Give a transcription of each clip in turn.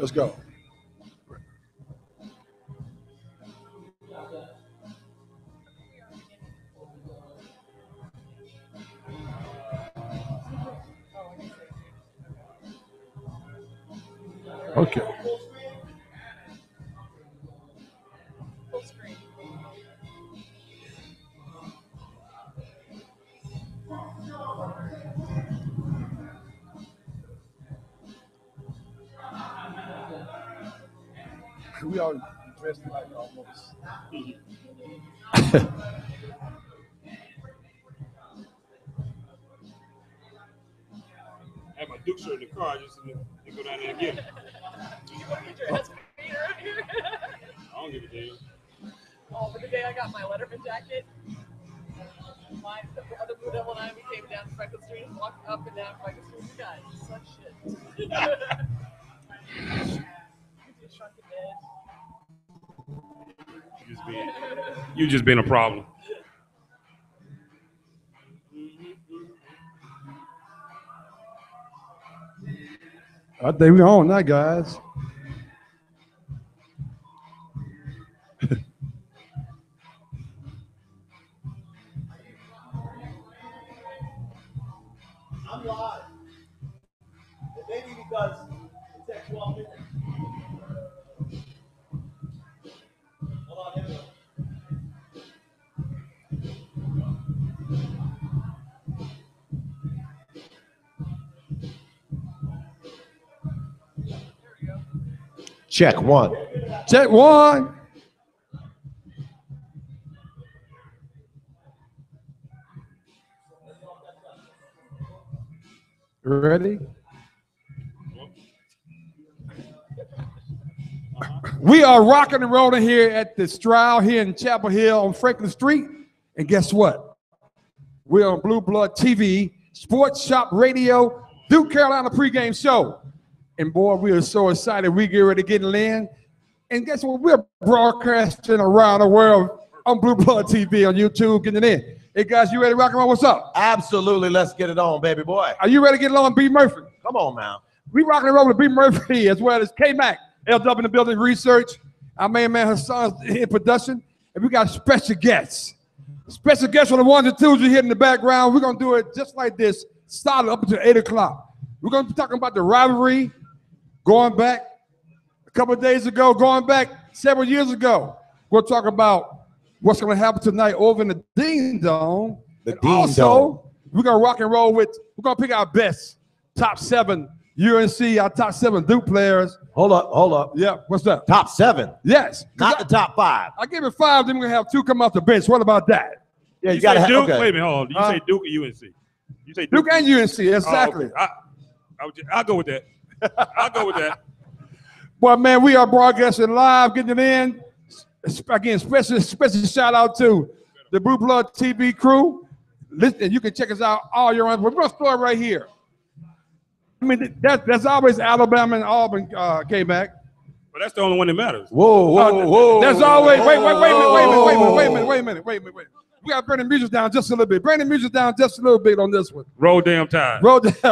Let's go. Okay. We all dressed like almost. I have my Duke shirt in the car. Just to go down there and get it. You want to get your ass beat around here? I don't give a damn. Oh, but the day I got my Letterman jacket, the other Blue Devil and I, we came down Franklin Street and walked up and down Franklin Street. You guys, such shit. Shrunken Dead. You just being a problem. I think we're on that, guys. I'm live. Maybe because it's at 12 minutes. Hold on, here we go. Check one. Check one. Ready? We are rocking and rolling here at the Stroud here in Chapel Hill on Franklin Street. And guess what? We're on Blue Blood TV, Sports Shop Radio, Duke Carolina pregame show. And boy, we are so excited. We get ready to get in. And guess what? We're broadcasting around the world on Blue Blood TV on YouTube, getting it in. Hey guys, you ready to rock and roll? What's up? Absolutely. Let's get it on, baby boy. Are you ready to get along, B. Murphy? Come on now. We rocking and rolling with B. Murphy as well as K-Mac, LW in the building research. Our main man Hassan's in production. And we got special guests. Special guests on the ones and twos you hear in the background. We're going to do it just like this, solid up until 8 o'clock. We're going to be talking about the rivalry going back a couple of days ago, going back several years ago. We'll talk about what's going to happen tonight over in the Dean Dome. The And Dean also, Dome. we're going to rock and roll with, we're going to pick our best top 7 UNC, our top 7 Duke players. Hold up. Yeah, what's that? Top 7. Yes. Not the top 5. I give it 5, then we're going to have 2 come off the bench. What about that? Yeah, You got say to Duke? okay. Wait a minute, hold on. Did you say Duke or UNC? You say Duke and UNC, exactly. Oh, okay. I'll go with that. I'll go with that. Well, man, we are broadcasting live, getting it in. Again, special shout out to the Blue Blood TV crew. Listen, you can check us out all year round. We're going to start right here. I mean, that's always Alabama and Auburn came back. But that's the only one that matters. Whoa. There's always wait a minute. We got to bring the music down just a little bit. Bring the music down just a little bit on this one. Roll damn tide. Roll down.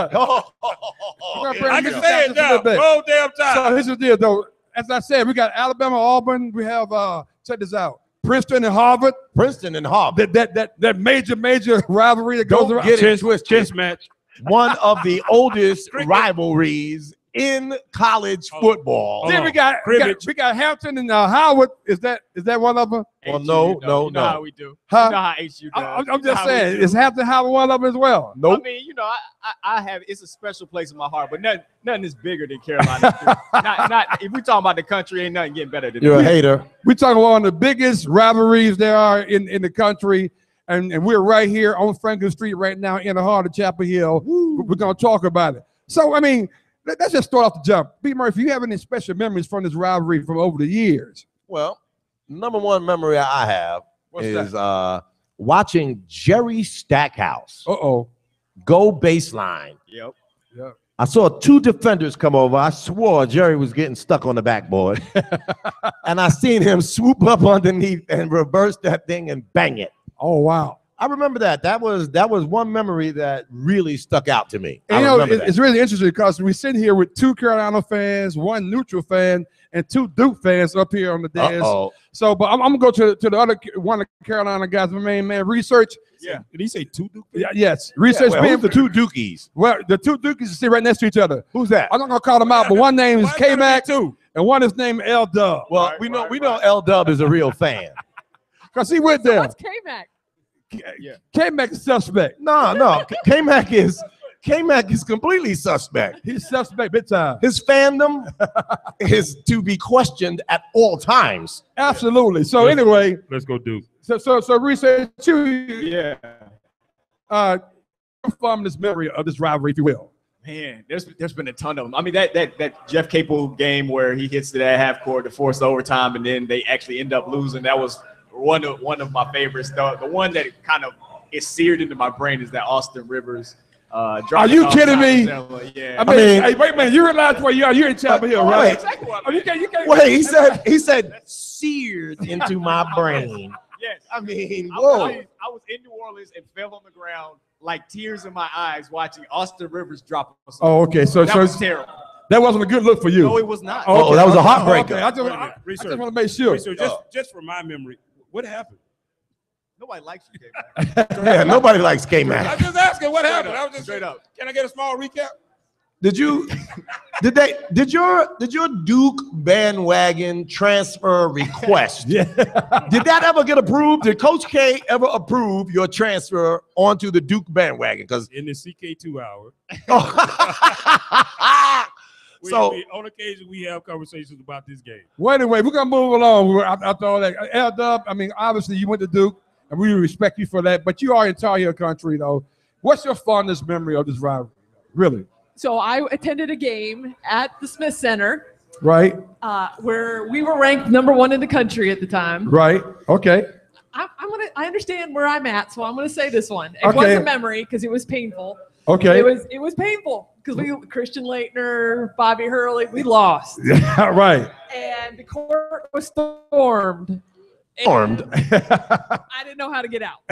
I can say it now. Roll damn tide. So here's the deal, though. As I said, we got Alabama, Auburn. We have check this out. Princeton and Harvard. That major rivalry that goes around. Get it twisted. Chess match. One of the oldest rivalries in college football. Then we got Hampton and Howard. Is that one of them? Well, no. You know how we do. Huh? You know how HU does. I'm just saying, is Hampton Howard one of them as well? Nope. I mean, you know, I have, it's a special place in my heart, but nothing is bigger than Carolina. not if we talking about the country, ain't nothing getting better than You're that. a hater. We're talking about one of the biggest rivalries there are in the country. And we're right here on Franklin Street right now in the heart of Chapel Hill. We're going to talk about it. So, I mean, let's just start off the jump. B. Murphy, you have any special memories from this rivalry from over the years? Well, number one memory I have is watching Jerry Stackhouse go baseline. Yep. I saw 2 defenders come over. I swore Jerry was getting stuck on the backboard. And I seen him swoop up underneath and reverse that thing and bang it. Oh, wow. I remember that. That was one memory that really stuck out to me. And, I you know, remember that. it's really interesting because we sit here with 2 Carolina fans, 1 neutral fan, and 2 Duke fans up here on the dais. So, but I'm gonna go to the other one of the Carolina guys, my main man, research. Yeah. Did he say 2 Duke? Yeah, yes, research. Well, who's the 2 Dukies? Well, the 2 Dukies sit right next to each other. Who's that? I'm not gonna call them out, but one name is Why gotta be K-Mac, 2? and one is named L Dub. Well, we know L Dub is a real fan. Cause he went there. What's K-Mac? K-Mac is suspect. No. K-Mac is completely suspect. He's suspect big time. His fandom is to be questioned at all times. Absolutely. So anyway, Let's go Duke. so research you. Yeah. From this memory of this rivalry, if you will. Man, there's been a ton of them. I mean, that Jeff Capel game where he hits to that half court to force overtime, and then they actually end up losing. That was one of my favorites. The one that kind of is seared into my brain is that Austin Rivers. Are you kidding me? Yeah. I mean, hey, wait a minute. You realize where you are? You're in Chapel Hill, right? Exactly what I Oh, mean. you can't. Wait, he said seared into my brain. Yes. I mean, I whoa. was in New Orleans and fell on the ground like tears in my eyes watching Austin Rivers drop. Oh, okay. So that was terrible. that wasn't a good look for you. No, it was not. Oh, that was a heartbreaker. Okay. I just want to make sure. So just from my memory, what happened? Nobody likes you, K-Mac. Yeah, nobody likes K-Mac. I'm just asking what happened. I was just Straight up. Can I get a small recap? Did your Duke bandwagon transfer request? Yeah. Did that ever get approved? Did Coach K ever approve your transfer onto the Duke bandwagon? Because In the CK2 hour, so on occasion we have conversations about this game. Well, anyway, we're gonna move along after all that. L Dub, I mean, obviously you went to Duke, and we respect you for that. But you are in Tar Heel country, though. What's your fondest memory of this rivalry? Really? So I attended a game at the Smith Center Right. where we were ranked #1 in the country at the time. Right. Okay. I understand where I'm at, so I'm gonna say this one. It Okay. was a memory because it was painful. Okay. It was painful because Christian Laettner, Bobby Hurley, we lost, Yeah. Right. and the court was stormed. Armed. I didn't know how to get out.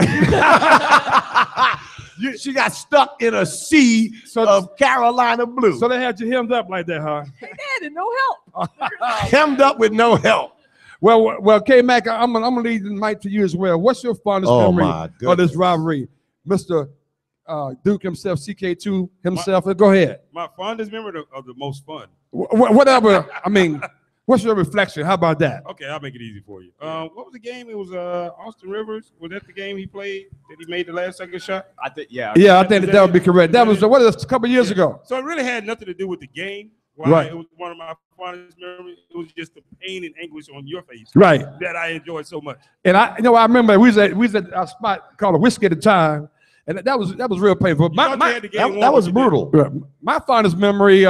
She got stuck in a sea of Carolina blue. So they had you hemmed up like that, huh? They did, and no help. Hemmed up with no help. Well, K-Mac, I'm gonna lead the mic to you as well. What's your fondest Oh, memory my of goodness. this rivalry, Mr. Duke himself, CK2 himself? Go ahead. My fondest memory of the most fun. Whatever. I mean, what's your reflection? How about that? Okay, I'll make it easy for you. What was the game? It was Austin Rivers. Was that the game he played that he made the last second shot? I think, yeah. Yeah, I think that would be correct. That was what, a couple years ago. So it really had nothing to do with the game. Right. It was one of my fondest memories. It was just the pain and anguish on your face Right. that I enjoyed so much. And I remember we was at a spot called a Whiskey at the time, and that was real painful. You thought you had the game won, That was but you didn't. brutal. My fondest memory,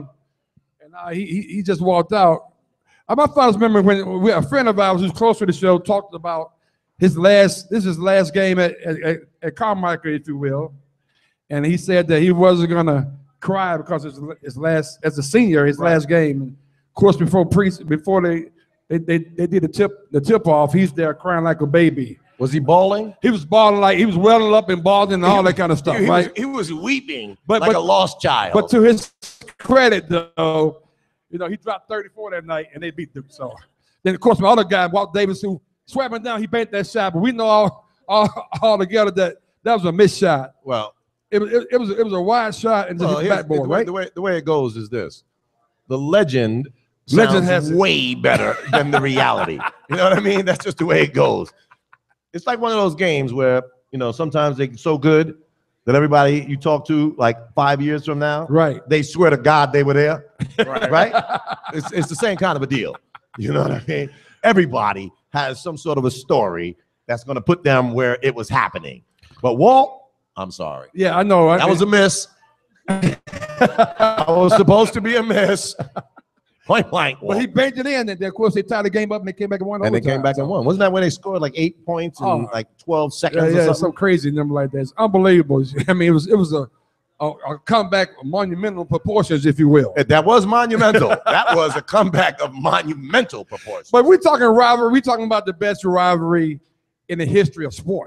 he just walked out. My fondest memory when a friend of ours who's close to the show talked about his last game at Carmichael, if you will, and he said that he wasn't gonna cry because his last as a senior, his last game. And of course, before they did the tip off, he's there crying like a baby. Was he bawling? He was bawling like he was welling up and bawling and all that kind of stuff, right? He was weeping But- like but- a lost child. But to his credit, though, he dropped 34 that night and they beat Duke. So then, of course, my other guy, Walt Davis, who swept him down, he banked that shot. But we know all together that was a missed shot. well, It was a wide shot and just hit the here's- backboard, right? the way it goes is this: the legend Legend sounds has it. way better than the reality. You know what I mean? That's just the way it goes. It's like one of those games where sometimes they're so good that everybody you talk to like 5 years from now, Right. they swear to God they were there. Right? It's the same kind of a deal. You know what I mean? Everybody has some sort of a story that's going to put them where it was happening. But Walt, I'm sorry. Yeah, I know. That was a miss. That was supposed to be a miss. Point blank. But he banked it in, and then, of course, they tied the game up and they came back and won. And they overtime. came back and won. Wasn't that when they scored like 8 points in Oh. like 12 seconds Yeah, or yeah, something? some crazy number like that. It's unbelievable. I mean, it was a comeback of monumental proportions, if you will. That was monumental. That was a comeback of monumental proportions. But we're talking rivalry. We're talking about the best rivalry in the history of sports.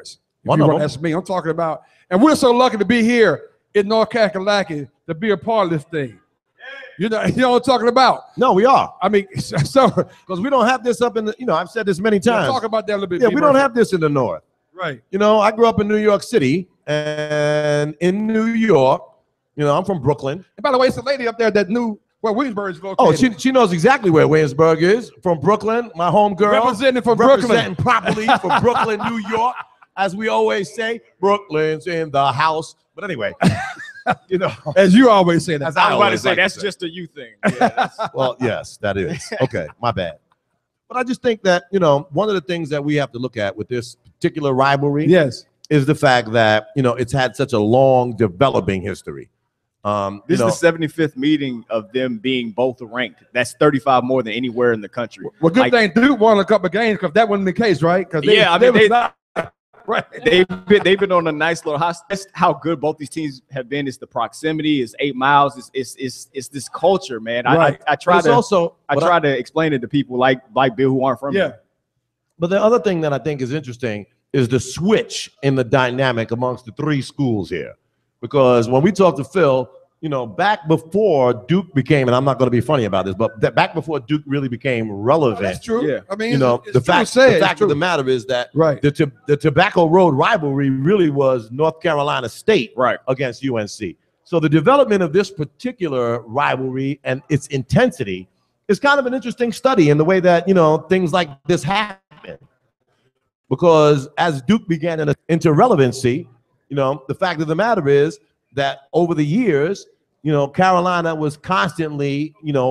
One you of want to them. ask me, I'm talking about, and we're so lucky to be here in North Kakalaki to be a part of this thing. You know what I'm talking about? No, we are. I mean, so Because we don't have this up in the, I've said this many times. talk about that a little bit. Yeah, B. we don't Murphy. have this in the North. Right. I grew up in New York City, and in New York, I'm from Brooklyn. And by the way, it's a lady up there that knew where Williamsburg is located. Oh, she knows exactly where Williamsburg is. From Brooklyn, my home girl. Representing from Brooklyn. Representing properly from Brooklyn, New York. As we always say, Brooklyn's in the house. But anyway, as you always say that. As I was about to always say like that's say. just a you thing. Yeah, that's- Well, yes, that is. Okay, my bad. But I just think that, one of the things that we have to look at with this particular rivalry Yes. is the fact that, it's had such a long developing history. This is the 75th meeting of them being both ranked. That's 35 more than anywhere in the country. Well, good Like, thing Duke won a couple of games because that wasn't the case, right? Because Yeah, I mean, was they- not right. They've been on a nice little high. That's how good both these teams have been. It's the proximity. It's 8 miles. It's this culture, man. Right. I try It's to also, I try to explain it to people like Bill who aren't from Yeah. here. but the other thing that I think is interesting is the switch in the dynamic amongst the three schools here. Because when we talked to Phil, back before Duke became, and I'm not going to be funny about this, but back before Duke really became relevant, That's true. Yeah. I mean, the it's fact, true to say the it. It's fact of the true. matter is that Right. the Tobacco Road rivalry really was North Carolina State Right. against UNC. So the development of this particular rivalry and its intensity is kind of an interesting study in the way that, things like this happen. Because as Duke began into relevancy, the fact of the matter is that over the years, Carolina was constantly,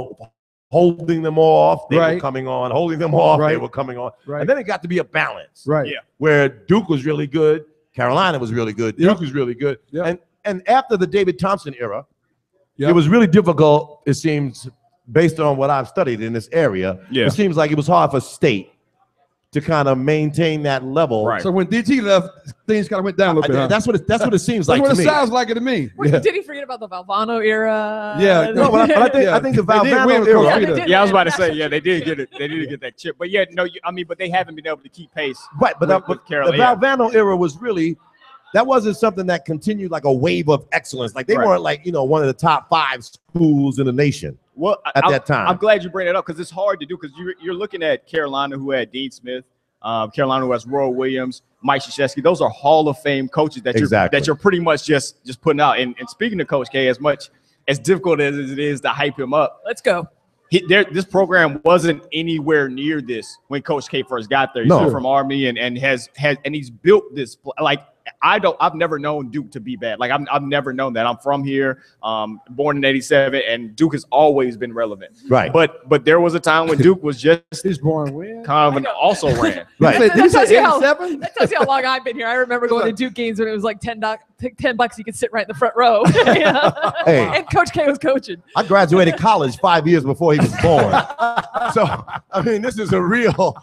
holding them off. They were Right. coming on, holding them off. They Right. were coming on. Right. And then it got to be a balance. Right. Yeah. Where Duke was really good, Carolina was really good, Duke Yep. was really good. Yep. And after the David Thompson era, Yep. it was really difficult, it seems, based on what I've studied in this area. Yeah. It seems like it was hard for State to kind of maintain that level. Right. So when DT left, things kind of went down a little bit. Huh? That's what it seems That's like what to it me. sounds like it to me. Wait, Yeah. Did he forget about the Valvano era? Yeah, No, but I think Yeah. I think the They did Valvano win with era. Coach Yeah, they Peter. did. Yeah, I was about to National say, yeah, they did get it. They did get that chip. But yeah, no, but they haven't been able to keep pace. Right, but with the Carolina. Valvano era was really, that wasn't something that continued like a wave of excellence. Like they Right. weren't like, one of the top 5 schools in the nation Well, at I'm- that time. I'm glad you bring it up because it's hard to do because you're looking at Carolina who had Dean Smith, Carolina who has Roy Williams, Mike Krzyzewski. Those are Hall of Fame coaches Exactly. that you're pretty much just putting out. And speaking to Coach K, as much as difficult as it is to hype him up, Let's go. this program wasn't anywhere near this when Coach K first got there. He's No. from Army and he's built this like. I've never known Duke to be bad. Like I've never known that. I'm from here, born in '87, and Duke has always been relevant. Right. But there was a time when Duke was just He's born when? kind of an also ran. Right. Did you say That tells you how- 87? That tells you how long I've been here. I remember going to Duke games when it was like $10 you could sit right in the front row. Hey. And Coach K was coaching. I graduated college 5 years before he was born. So I mean, this is a real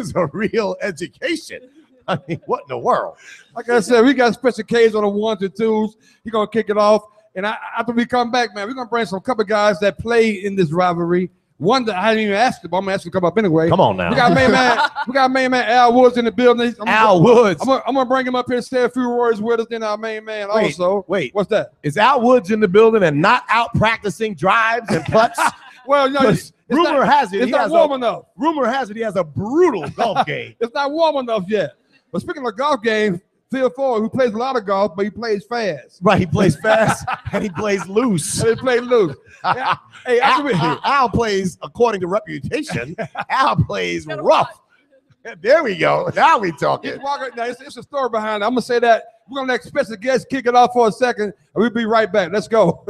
education. I mean, what in the world? Like I said, we got Special K's on the 1s and 2s. He's going to kick it off. And after we come back, man, we're going to bring some couple guys that play in this rivalry. One that I didn't even ask him, but I'm going to ask him to come up anyway. Come on now. We got main man Al Woods in the building. Al Woods. I'm going to bring him up here and say a few words with us. Then our main man also. Wait. What's that? Is Al Woods in the building and not out practicing drives and putts? Well, no, Because rumor has it it's he not has warm a, enough. rumor has it he has a brutal golf game. It's not warm enough yet. But speaking of golf game, Phil Ford, who plays a lot of golf, but he plays fast. Right, he plays fast and he plays loose. And he plays loose. Yeah. Hey, after Al plays, according to reputation, Al plays Got a rough. There we go. Now we He's talking. walking. Now, it's a story behind it. I'm going to say that. We're going to let special guests kick it off for a second, and we'll be right back. Let's go.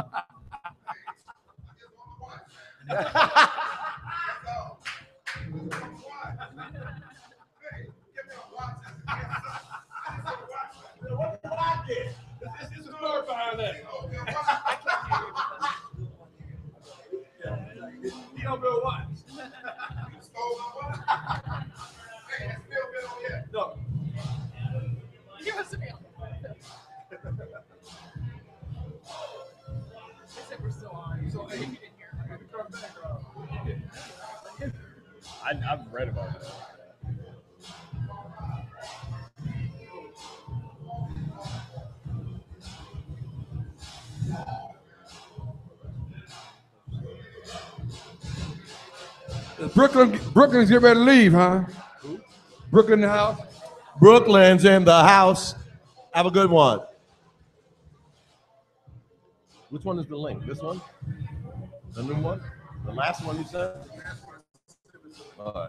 There's a story behind that. You don't know what? No. Give us a meal. Except we're still on. So if you didn't hear. I've read about that. Brooklyn's getting ready to leave, huh? Brooklyn in the house. Brooklyn's in the house. Have a good one. Which one is the link? This one? The new one? The last one you said? All right.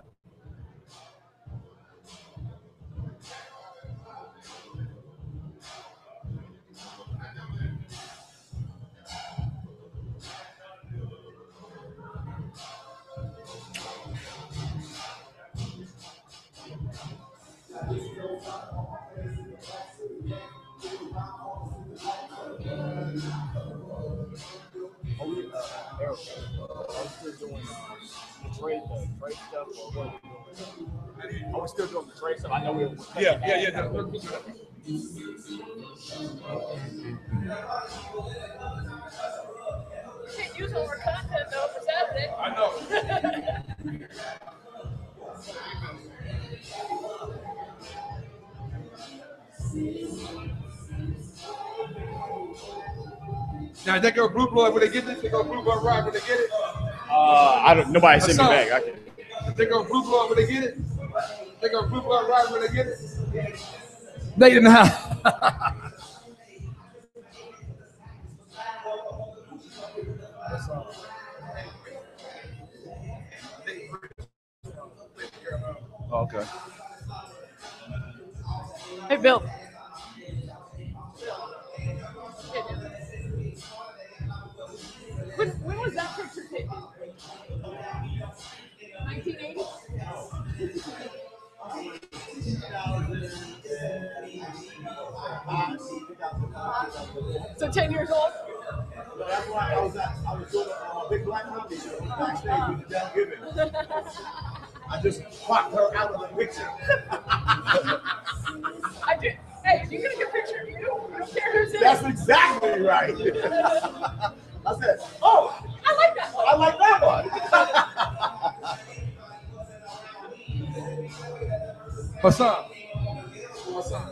Are we still doing the trade stuff? I know we were. Yeah. Can't use all our content though for Saturday. I know. Now they go blue blood when they get this. They go blue blood right when they get it. I don't. Nobody sent me back. I can. They go blue blood when they get it. They go blue blood right when they get it. Nate in the house. Okay. Hey, Bill. When was that picture taken? 1980? So 10 years old? That's why I was doing a big black comedy show backstage with Del Gibbons. I just popped her out of the picture. I did. Hey, if you get a good picture of you, you don't care who's in it. That's exactly right. I said, oh, I like that one. I like that one. What's up? What's up?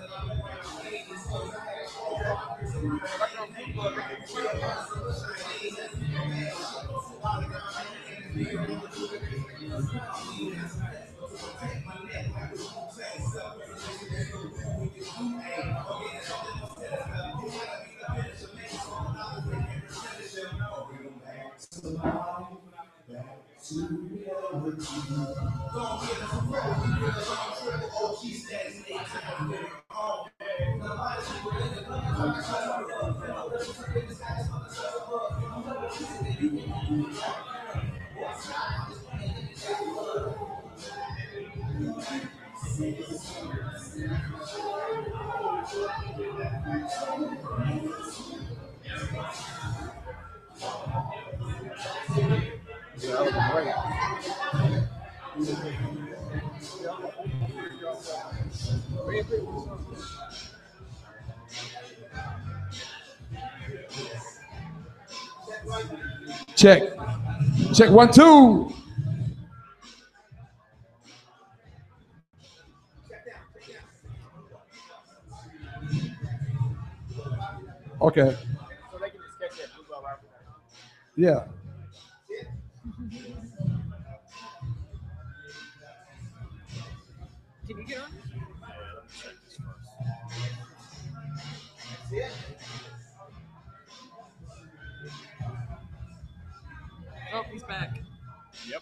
Check. Check 1, 2. Okay. So they can just catch that blue ball right. Yeah. Can you get on? Oh, he's back. Yep.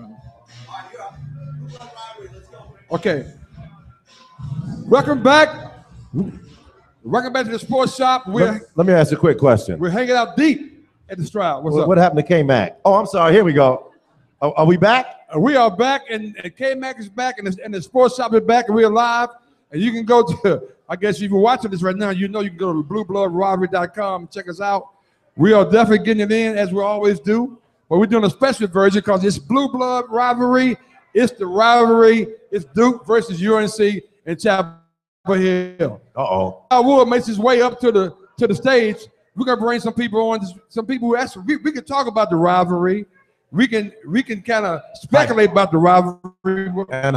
Okay. Welcome back. Welcome back to the sports shop. Let me ask you a quick question. We're hanging out deep at the Stroud. What's up? What happened to K-Mac? Oh, I'm sorry. Here we go. Are we back? We are back, and K-Mac is back, and the sports shop is back, and we're live. And you can go to, I guess if you're watching this right now, you know you can go to bluebloodrivalry.com and check us out. We are definitely getting it in, as we always do. But we're doing a special version because it's Blue Blood Rivalry. It's the rivalry. It's Duke versus UNC in Chapel Hill. Uh-oh. Wood makes his way up to the stage. We're gonna bring some people on, some people who actually we can talk about the rivalry. We can kind of speculate about the rivalry And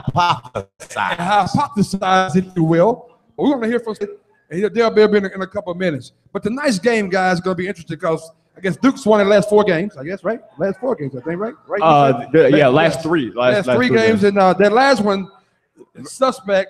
hypothesize, if you will. But we're gonna hear from and they'll be in a couple of minutes. But tonight's game, guys, is gonna be interesting because I guess Duke's won the last 4 games. I guess right. Last 4 games, I think. Right. Last three. Last 3 games, and that last one, the suspect.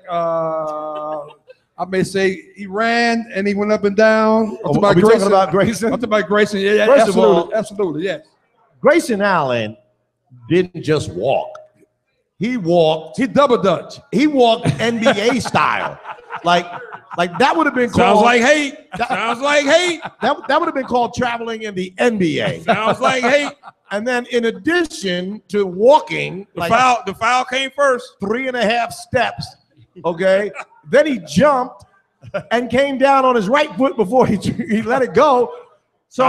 I may say he ran and he went up and down. Are we talking about Grayson? I'm talking about Grayson. Yeah, First of all, absolutely, yes. Grayson Allen didn't just walk. He walked. He double dutch. He walked NBA style. Like that would have been called. Sounds like hate. Sounds like hate. That would have been called traveling in the NBA. Sounds like hate. And then in addition to walking, The foul came first. 3.5 steps. Okay. Then he jumped and came down on his right foot before he let it go. So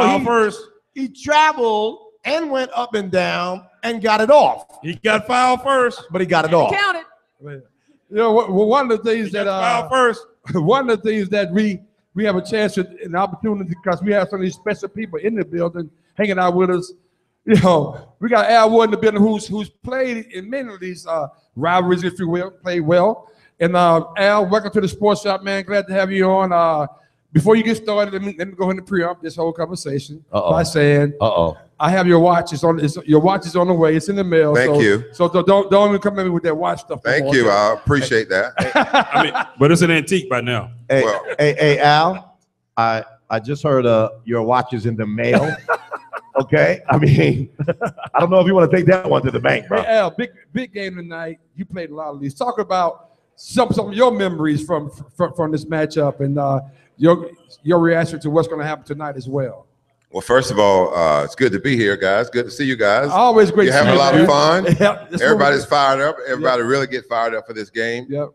he traveled and went up and down and got it off. He got fouled first. But he got it off. Count it. You know, one of the things that Fouled first. one of the things that we have a chance to, an opportunity, because we have some of these special people in the building hanging out with us. You know, we got Al Wood in the building who's played in many of these rivalries, if you will, played well. And Al, welcome to the Sports Shop, man. Glad to have you on. Before you get started, let me go ahead and pre-up this whole conversation by saying, I have your watch. Your watch is on the way. It's in the mail. Thank you. So don't even come at me with that watch stuff. Thank you. I appreciate that. I mean, but it's an antique by now. Hey, Well- hey, Al, I just heard your watch is in the mail. Okay, I mean, I don't know if you want to take that one to the bank, bro. Hey, Al, big game tonight. You played a lot of these. Talk about some of your memories from this matchup and your reaction to what's going to happen tonight as well. Well, first of all, it's good to be here, guys. Good to see you guys. Always great. You're to having see a lot you, of fun. man. Yep, that's Everybody's what fired up. Everybody really get fired up for this game. Yep.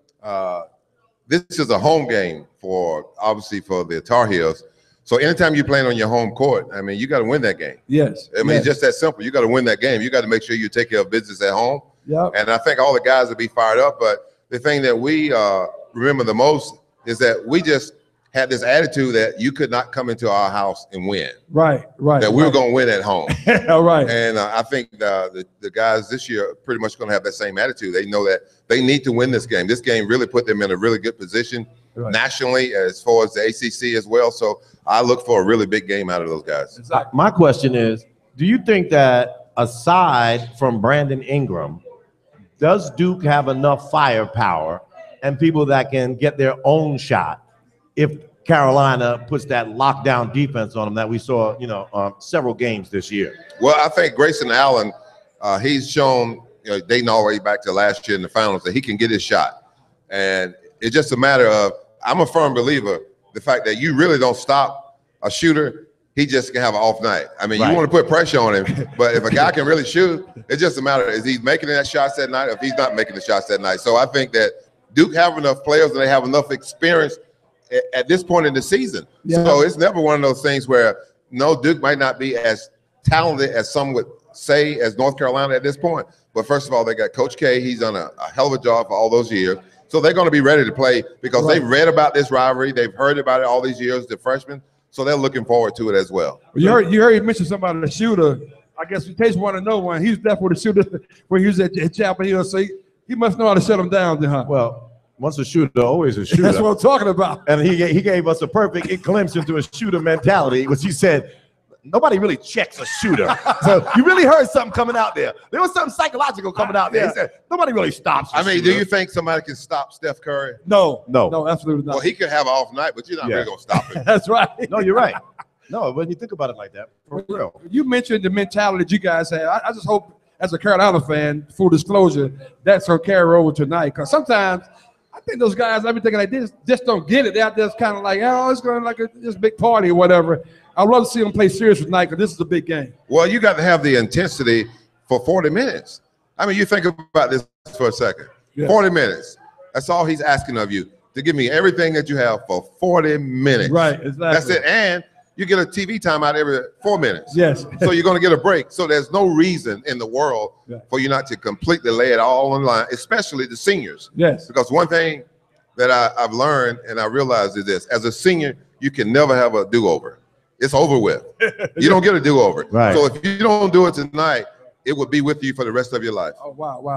This is a home game obviously for the Tar Heels. So anytime you're playing on your home court, I mean, you got to win that game. Yes. I mean, it's just that simple. You got to win that game. You got to make sure you take care of business at home. Yep. And I think all the guys will be fired up. But the thing that we remember the most is that we just had this attitude that you could not come into our house and win. Right. That we were going to win at home. All right. And I think the guys this year are pretty much going to have that same attitude. They know that they need to win this game. This game really put them in a really good position nationally as far as the ACC as well. So I look for a really big game out of those guys. Exactly. My question is, do you think that aside from Brandon Ingram, does Duke have enough firepower and people that can get their own shot if Carolina puts that lockdown defense on them that we saw, several games this year? Well, I think Grayson Allen, he's shown, dating all the way back to last year in the finals, that he can get his shot. And it's just a matter of, I'm a firm believer, the fact that you really don't stop a shooter, he just can have an off night. I mean, you want to put pressure on him, but if a guy can really shoot, it's just a matter of, is he making that shots that night or if he's not making the shots that night. So I think that Duke have enough players and they have enough experience at this point in the season. Yeah. So it's never one of those things where, no, Duke might not be as talented as some would say as North Carolina at this point. But first of all, they got Coach K. He's done a hell of a job for all those years. So they're going to be ready to play because they've read about this rivalry. They've heard about it all these years, the freshmen. So they're looking forward to it as well. You heard you mention somebody, the shooter. I guess in case you want to know one, he's definitely the shooter when he was at Chapel Hill. So he must know how to shut him down then, huh? Well, once a shooter, always a shooter. That's what I'm talking about. And he gave us a perfect glimpse into a shooter mentality, which he said, nobody really checks a shooter. So you really heard something coming out there. There was something psychological coming out there. He said, nobody really stops a shooter. Do you think somebody can stop Steph Curry? No, absolutely not. Well, he could have an off night, but you're not really going to stop him. That's right. No, you're right. No, when you think about it like that, for real. You mentioned the mentality that you guys have. I just hope, as a Carolina fan, full disclosure, that's going to carry over tonight. Because sometimes I think those guys, I've been thinking they just don't get it. They're just kind of like, oh, it's going to like this big party or whatever. I'd love to see them play serious tonight because this is a big game. Well, you got to have the intensity for 40 minutes. I mean, you think about this for a second. Yes. 40 minutes. That's all he's asking of you, to give me everything that you have for 40 minutes. Right, exactly. That's it. And you get a TV timeout every 4 minutes. Yes. So you're going to get a break. So there's no reason in the world for you not to completely lay it all on the line, especially the seniors. Yes. Because one thing that I've learned and I realized is this: as a senior, you can never have a do-over. It's over with. You don't get a do-over. Right. So if you don't do it tonight, it will be with you for the rest of your life. Oh, wow.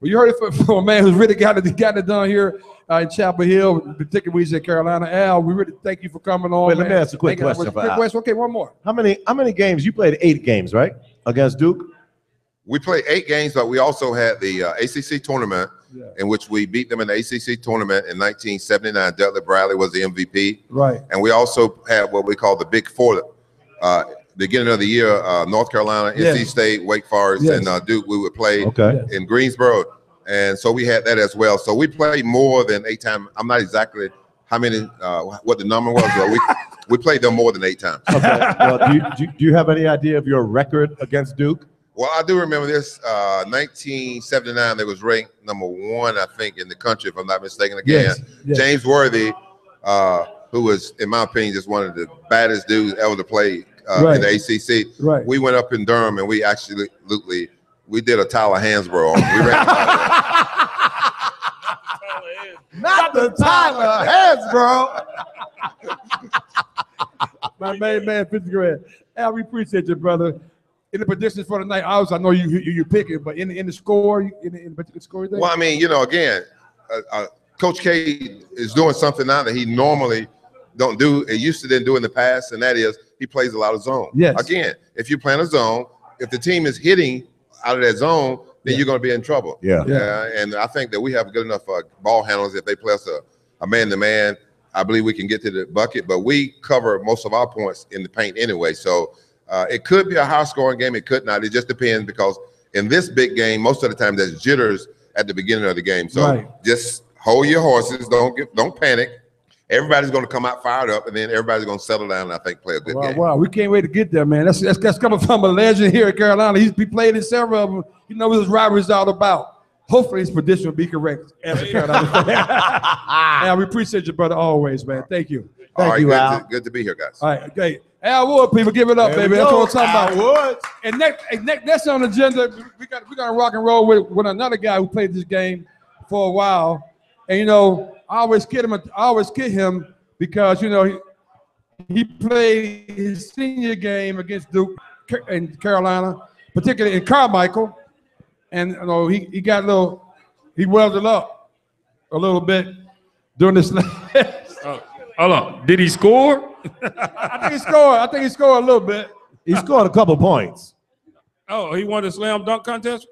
Well, you heard it from a man who's really got it done here in Chapel Hill, particularly in Carolina. Al, we really thank you for coming on. Wait, let me ask a quick question. Quick question. Okay, one more. How many games? You played 8 games, right? Against Duke? We played 8 games, but we also had the ACC tournament in which we beat them in the ACC tournament in 1979. Dudley Bradley was the MVP. Right. And we also had what we call the Big Four. Beginning of the year, North Carolina, NC State, Wake Forest, and Duke, we would play in Greensboro. And so we had that as well. So we played more than 8 times. I'm not exactly how many, what the number was, but we played them more than 8 times. Okay. Well, do you have any idea of your record against Duke? Well, I do remember this. 1979, they was ranked number 1, I think, in the country, if I'm not mistaken. Again, James Worthy, who was, in my opinion, just one of the baddest dudes ever to play in the ACC. Right. We went up in Durham and we we did a Tyler Hansbrough. We ran Not the Tyler Hansbrough. My main man, 50 grand. Al, we appreciate you, brother. In the predictions for the night, I know you picking, but in the score, in the particular score thing? Well, I mean, again, Coach K is doing something now that he normally don't do. It used to didn't do in the past, and that is he plays a lot of zone. Yes. Again, if you play in a zone, if the team is hitting out of that zone, then you're going to be in trouble. And I think that we have good enough ball handlers. If they play us a man-to-man, I believe we can get to the bucket. But we cover most of our points in the paint anyway. So it could be a high-scoring game. It could not. It just depends, because in this big game, most of the time there's jitters at the beginning of the game. So just hold your horses. Don't panic. Everybody's going to come out fired up, and then everybody's going to settle down and I think play a good game. Wow, we can't wait to get there, man. That's coming from a legend here in Carolina. He played in several of them. You know what his rivalry's all about. Hopefully his prediction will be correct as a Carolina fan. Al, we appreciate you, brother, always, man. Thank you. Thank you, Al. Al. Good to be here, guys. All right, okay. Al Wood, people, give it up, There baby. we That's go. what I'm talking Al about. Woods. And next on the agenda, we're gonna rock and roll with another guy who played this game for a while. And I always kid him because he played his senior game against Duke in Carolina, particularly in Carmichael, and he got he welded up a little bit during this. Hold on. Did he score? I think he scored a little bit. He scored a couple points. Oh, he won the slam dunk contest?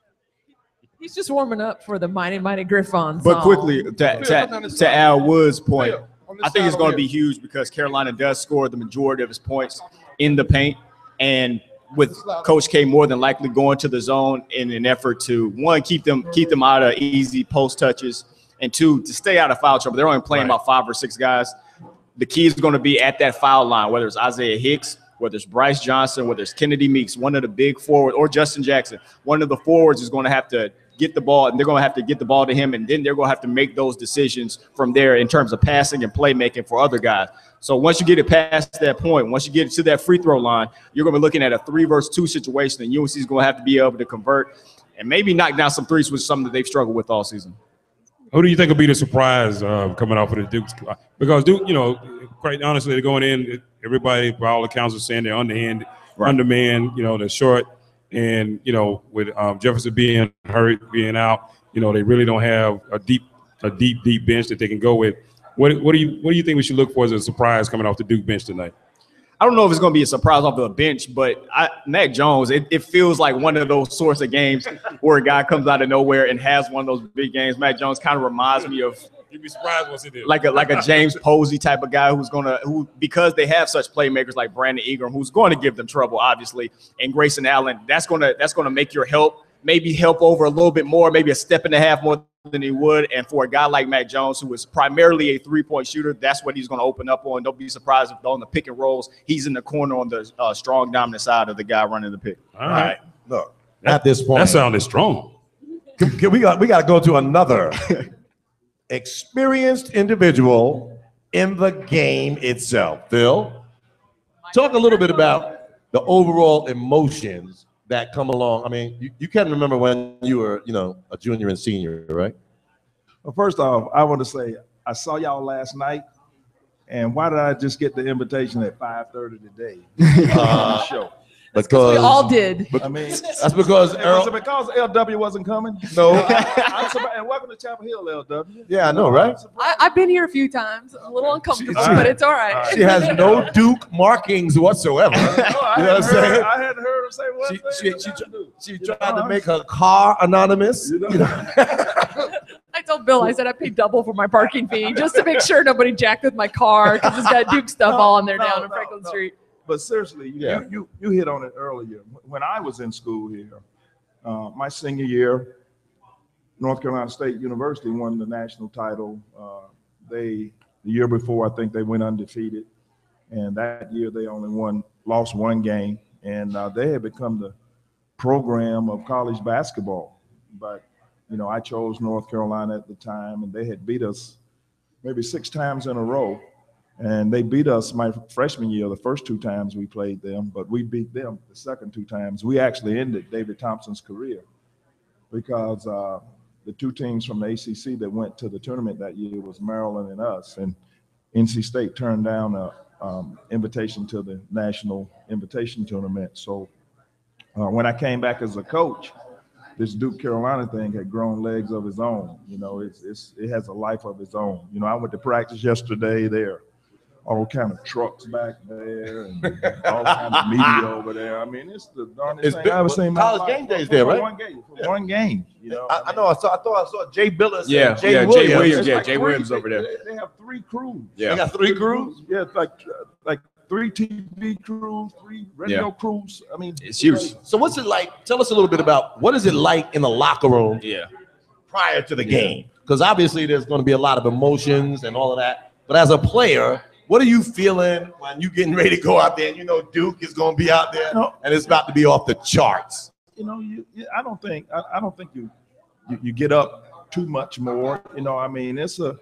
He's just warming up for the Mighty Mighty Griffons. But quickly, to Al Wood's point, I think it's going to be huge because Carolina does score the majority of his points in the paint. And with Coach K more than likely going to the zone in an effort to, one, keep them out of easy post touches, and 2, to stay out of foul trouble. They're only playing about 5 or 6 guys. The key is going to be at that foul line, whether it's Isaiah Hicks, whether it's Bryce Johnson, whether it's Kennedy Meeks, one of the big forwards, or Justin Jackson. One of the forwards is going to have to get the ball, and they're going to have to get the ball to him, and then they're going to have to make those decisions from there in terms of passing and playmaking for other guys. So once you get it past that point, once you get to that free throw line, you're going to be looking at a 3 versus 2 situation, and UNC is going to have to be able to convert and maybe knock down some threes, which is something that they've struggled with all season. Who do you think will be the surprise coming off of the Dukes? Because Duke, quite honestly, they're going in, everybody, by all accounts, are saying they're undermanned, they're short. And, with Jefferson being hurt, being out, they really don't have a deep bench that they can go with. What do you think we should look for as a surprise coming off the Duke bench tonight? I don't know if it's going to be a surprise off the bench, but Mac Jones, it feels like one of those sorts of games where a guy comes out of nowhere and has one of those big games. Mac Jones kind of reminds me of You'd be surprised once it is. like a James Posey type of guy who because they have such playmakers like Brandon Ingram, who's going to give them trouble, obviously, and Grayson Allen, that's gonna make your help over a little bit more, maybe a step and a half more than he would. And for a guy like Mac Jones, who is primarily a 3-point shooter, that's what he's going to open up on. Don't be surprised if on the pick and rolls, he's in the corner on the strong dominant side of the guy running the pick. All right. Look, at this point, That sounded strong. we got to go to another experienced individual in the game itself. Phil, talk a little bit about the overall emotions that come along. I mean, you can't remember when you were, a junior and senior, right? Well, first off, I want to say I saw y'all last night, and why did I just get the invitation at 5:30 today on the show? because We all did. I mean, that's because was Earl. it because LW wasn't coming? No. I'm surprised. And welcome to Chapel Hill, LW. Yeah, I know, right? I've been here a few times. I'm a little uncomfortable, All right. but it's all right. She has no Duke markings whatsoever. No, You know what I'm saying? I hadn't heard him say what. She tried to make her car anonymous. You know? I told Bill, I said I paid double for my parking fee just to make sure nobody jacked with my car because it's got Duke stuff all on there down in Franklin Street. But seriously, you hit on it earlier. When I was in school here, my senior year, North Carolina State University won the national title. The year before, I think they went undefeated, and that year they only lost one game, and they had become the program of college basketball. But I chose North Carolina at the time, and they had beat us maybe 6 times in a row. And they beat us my freshman year, the first 2 times we played them, but we beat them the second 2 times. We actually ended David Thompson's career because the 2 teams from the ACC that went to the tournament that year was Maryland and us. And NC State turned down an invitation to the National Invitation Tournament. So when I came back as a coach, this Duke Carolina thing had grown legs of its own. It has a life of its own. I went to practice yesterday there. All kind of trucks back there and all kinds of media over there. I mean, it's the darndest thing I ever seen in my life. College game days there, right? One game. I know. I thought I saw Jay Billis. Yeah, and Jay Jay Williams. Williams. Yeah, Like Jay Williams over there. They have 3 crews. They Yeah. got 3 crews. Yeah, it's like 3 TV crews, 3 radio crews. I mean, It's huge. So what's it like? Tell us a little bit about what is it like in the locker room Yeah. prior to the game? Because obviously there's going to be a lot of emotions and all of that. But as a player, what are you feeling when you getting ready to go out there and Duke is going to be out there and it's about to be off the charts? I don't think you get up too much more. I mean, the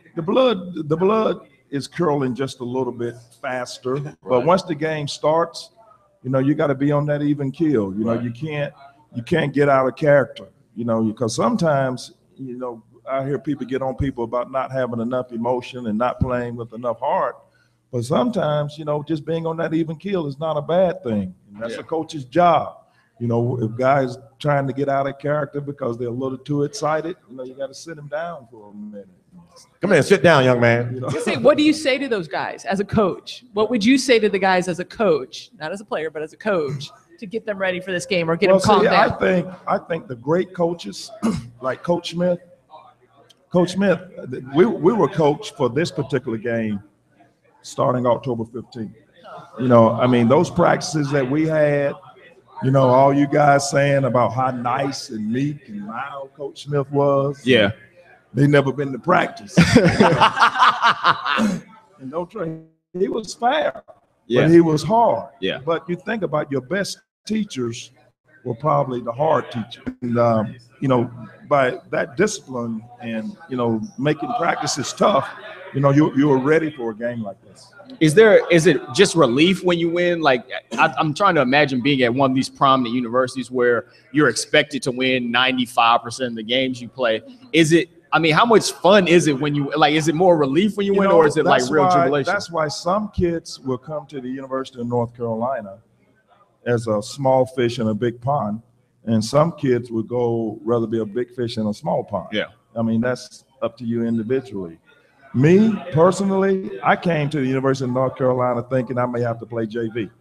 blood is curling just a little bit faster. But once the game starts, you got to be on that even keel. You can't get out of character. Because sometimes I hear people get on people about not having enough emotion and not playing with enough heart. But sometimes, just being on that even keel is not a bad thing. And that's a coach's job. If guys trying to get out of character because they're a little too excited, you got to sit them down for a minute. Come here, sit down, young man. What do you say to those guys as a coach? What would you say to the guys as a coach, not as a player, but as a coach, to get them ready for this game or get them calmed down? I think the great coaches like Coach Smith, we were coached for this particular game starting October 15th. I mean, those practices that we had, all you guys saying about how nice and meek and mild Coach Smith was. Yeah. They never been to practice. And no train. He was fair, but he was hard. Yeah. But you think about your best teachers were probably the hard teachers. And, by that discipline and, making practices tough, you were ready for a game like this. Is it just relief when you win? Like, I'm trying to imagine being at one of these prominent universities where you're expected to win 95% of the games you play. How much fun is it when you, is it more relief when you win, or is it like real jubilation? That's why some kids will come to the University of North Carolina as a small fish in a big pond, and some kids would rather be a big fish in a small pond. Yeah. I mean, that's up to you individually. Me, personally, I came to the University of North Carolina thinking I may have to play JV.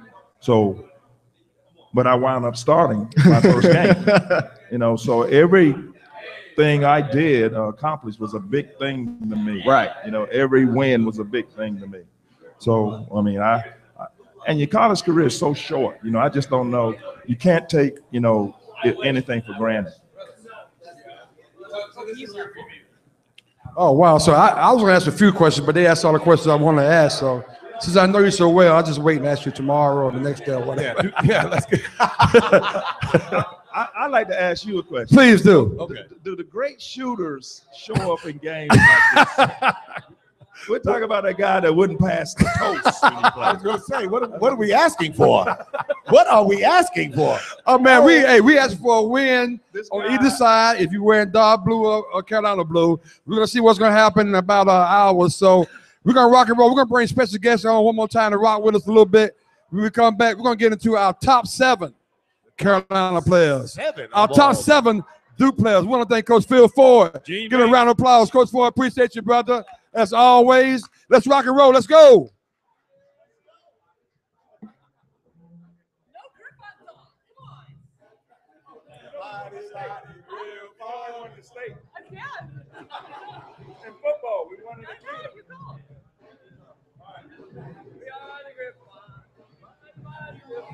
But I wound up starting my first game. So everything I did accomplish was a big thing to me. Right. Every win was a big thing to me. So, I mean, and your college career is so short. I just don't know. You can't take, anything for granted. Oh, wow. So I was going to ask a few questions, but they asked all the questions I want to ask. So since I know you so well, I'll just wait and ask you tomorrow or the next day or whatever. Yeah, let's get. I'd like to ask you a question. Please do. Okay. Do the great shooters show up in games like this? We're talking about a guy that wouldn't pass the toast when he I played. was going to say, what are we asking for? What are we asking for? Oh, man, we asked for a win This on guy- either side. If you're wearing dark blue or Carolina blue, we're going to see what's going to happen in about an hour or so. We're going to rock and roll. We're going to bring special guests on one more time to rock with us a little bit. When we come back, we're going to get into our top 7 Carolina players. 7 Our of top all. 7 Duke players. We want to thank Coach Phil Ford. Gene Give a Banks. round of applause. Coach Ford, appreciate you, brother. As always, let's rock and roll. Let's go. No grip on top. Come on. Again. In football, we wanted I know you go. Beyond the grip. Beyond the grip.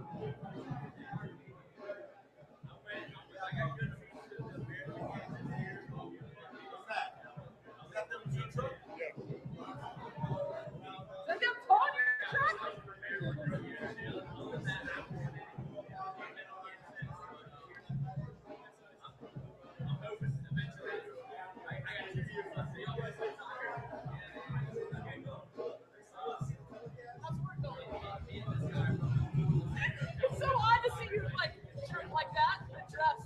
Does that phone your track? It's so odd to see you like that and dressed.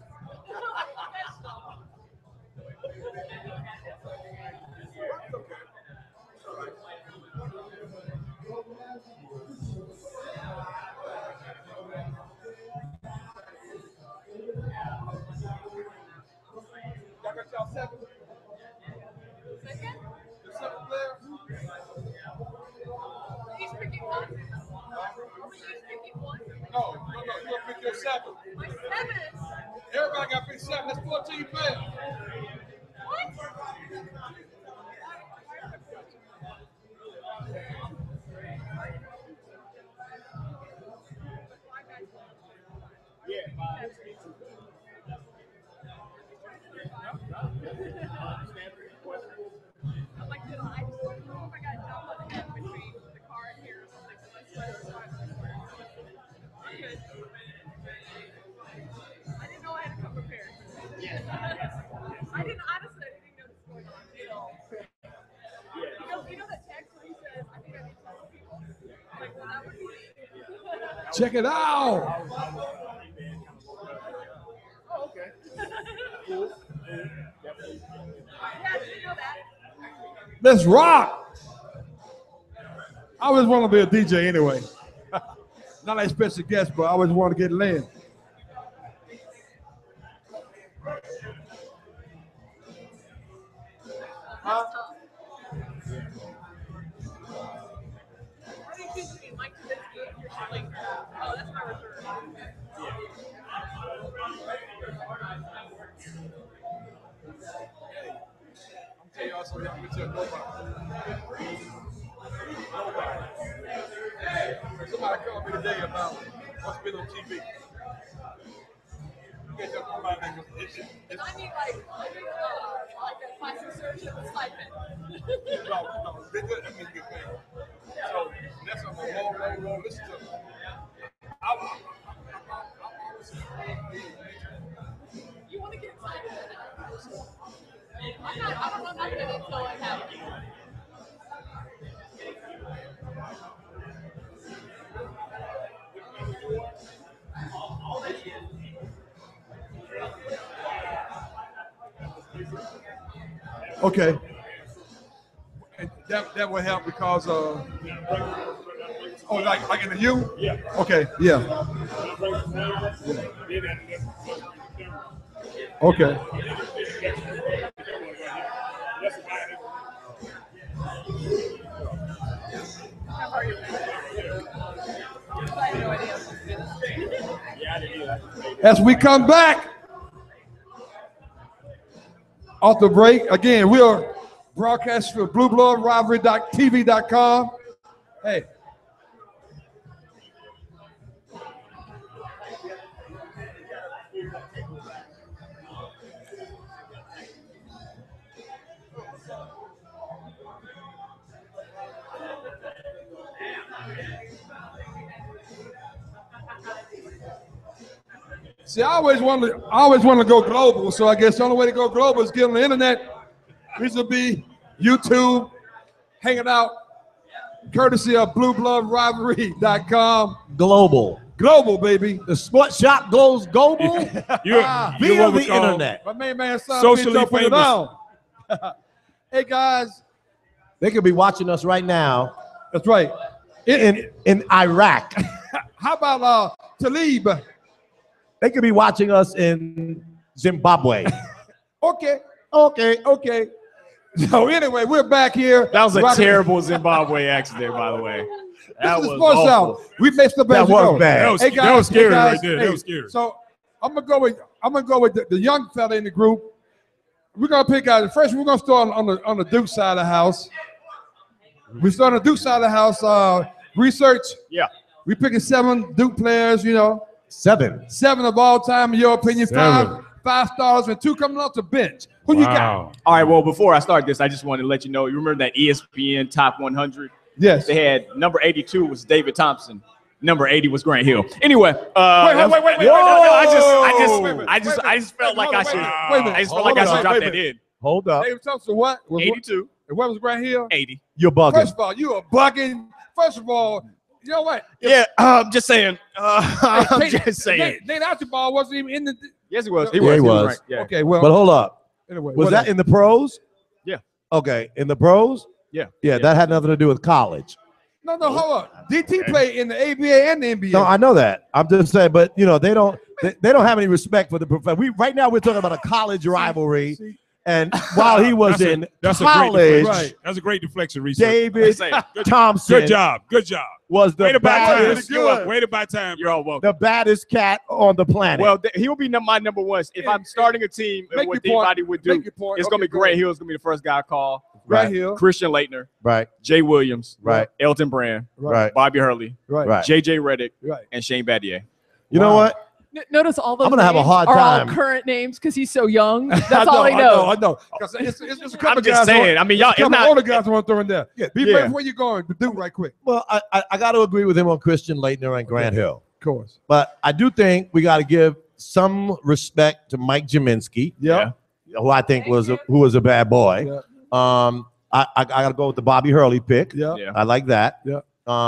Second? He's picking one. Are we each picking one? No, you're going to pick your 7. My 7. Everybody got to pick 7. That's 14 players. What? I'm like, I just don't know if I got jump on the head between the car and here or something. So that's why I'm good. I didn't know I had to come prepared. I didn't honestly. I didn't even know this was going on. You know that text where he says, "I think I need to tell people." Like, well, that would be. Check it out. Oh, okay. Yeah, I didn't know that. Let's rock. I always want to be a DJ anyway. Not like special guest, but I always want to get laid. How do you choose between Mike Trubisky and Christian Linker? Oh, that's my reserve. Tell y'all something. I'm gonna tell nobody. Somebody called me today about what's been on TV. You can't tell nobody that And I need like a plastic surgeon with stipend. no, they good. That means good thing. So that's on the roll. Listen to me. You want to get excited? I don't know nothing until it happens. Okay. And that will help because like in the U? Yeah. Okay, yeah. Okay. As we come back off the break, again, we are broadcasting for BlueBloodRivalry.tv.com. Hey. See, I always wanted to go global, so I guess the only way to go global is get on the internet. This will be YouTube, hanging out, courtesy of BlueBloodRivalry.com. Global. Global, baby. The sports shop goes global You're via what we the call internet. My main man, son, Socially put it famous. on. Hey, guys. They could be watching us right now That's right. in Iraq. How about Talib? They could be watching us in Zimbabwe. Okay. Okay. Okay. So anyway, we're back here. That was a Rocking- terrible Zimbabwe accident, by the way. That This is was Sports awful. Hour. We messed up That as we was go. bad. That was, Hey, that was guys, scary hey, right there. hey, That was scary. So I'm gonna go with the young fella in the group. We're gonna pick out first. We're gonna start on the Duke side of the house. We start on the Duke side of the house. Research. Yeah. We picking 7 Duke players. 7. 7 of all time in your opinion. 7. 5 stars and 2 coming off the bench. Who you got? Wow. All right, well, before I start this, I just wanted to let you know, you remember that ESPN Top 100? Yes. They had number 82 was David Thompson. Number 80 was Grant Hill. Anyway, Wait. I just felt like I should. Wait a minute. I just felt like I should drop Wait a that minute. in. Hold up. David Thompson, what? 82, And what was Grant Hill? 80. You're bugging. First of all, you are bugging. First of all, you know what? Yeah, I'm just saying. I'm Nate- just saying. Nate Archibald wasn't even in the. Yes, he was. Yeah, he was. ranked, yeah. Okay, well. But hold up. Anyway, Was whatever. that in the pros? Yeah. Okay, in the pros? Yeah. Yeah, that had nothing to do with college. No, hold up. DT played in the ABA and the NBA. No, I know that. I'm just saying, but they don't have any respect for the profession. Right now we're talking about a college rivalry, See, and while he was in college, Right. That's a great deflection research. David Say, Thompson Good job. Good job. was the Way to buy time. baddest, Way to buy time. You're all welcome. the baddest cat on the planet. Well, he'll be my number one. If I'm starting a team, Make what your point. anybody would do, Make your point. it's going to Okay, be go Grant ahead. Hill. Is going to be the first guy I call. Grant Right. Hill. Christian Laettner, right, Jay Williams, right, Elton Brand, right, Bobby Hurley, Right. right. JJ Redick, Right. and Shane Battier. You know what? Notice all those I'm gonna have a names hard are time. all current names because he's so young. That's I all he knows. I know. 'Cause It's a couple I'm just guys saying. I mean, y'all, A it's couple not. older guys I want to throw in there. Yeah. Be Yeah. ready where you going. But do right quick. Well, I got to agree with him on Christian Laettner and Grant Hill, Of course. but I do think we got to give some respect to Mike Jaminski, Yeah. who I think was a bad boy. I got to go with the Bobby Hurley pick. Yeah. Yeah. I like that. Yeah.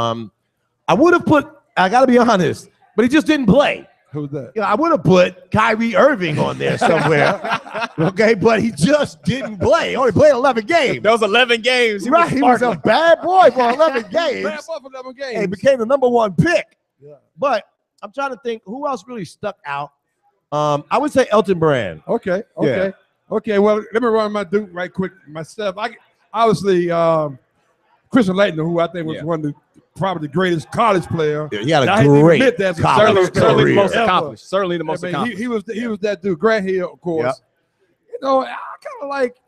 I would have put. I got to be honest, but he just didn't play. Who's that? I would have put Kyrie Irving on there somewhere. Okay, but he just didn't play. He only played 11 games. Those 11 games. He Right, he was a sparkling. bad boy for 11 games. Bad ball for 11 games. And he became the number 1 pick. Yeah. But I'm trying to think who else really stuck out. I would say Elton Brand. Okay. Yeah. Okay. Well, let me run my Duke right quick myself. Obviously Christian Laettner, who I think was Yeah. one of the probably the greatest college player. Yeah, he had I a hate to great admit that, but college Certainly the career. most Ever. accomplished. Certainly the most I mean, accomplished. he was that dude. Grant Hill, of course. Yep. You know, I kind of like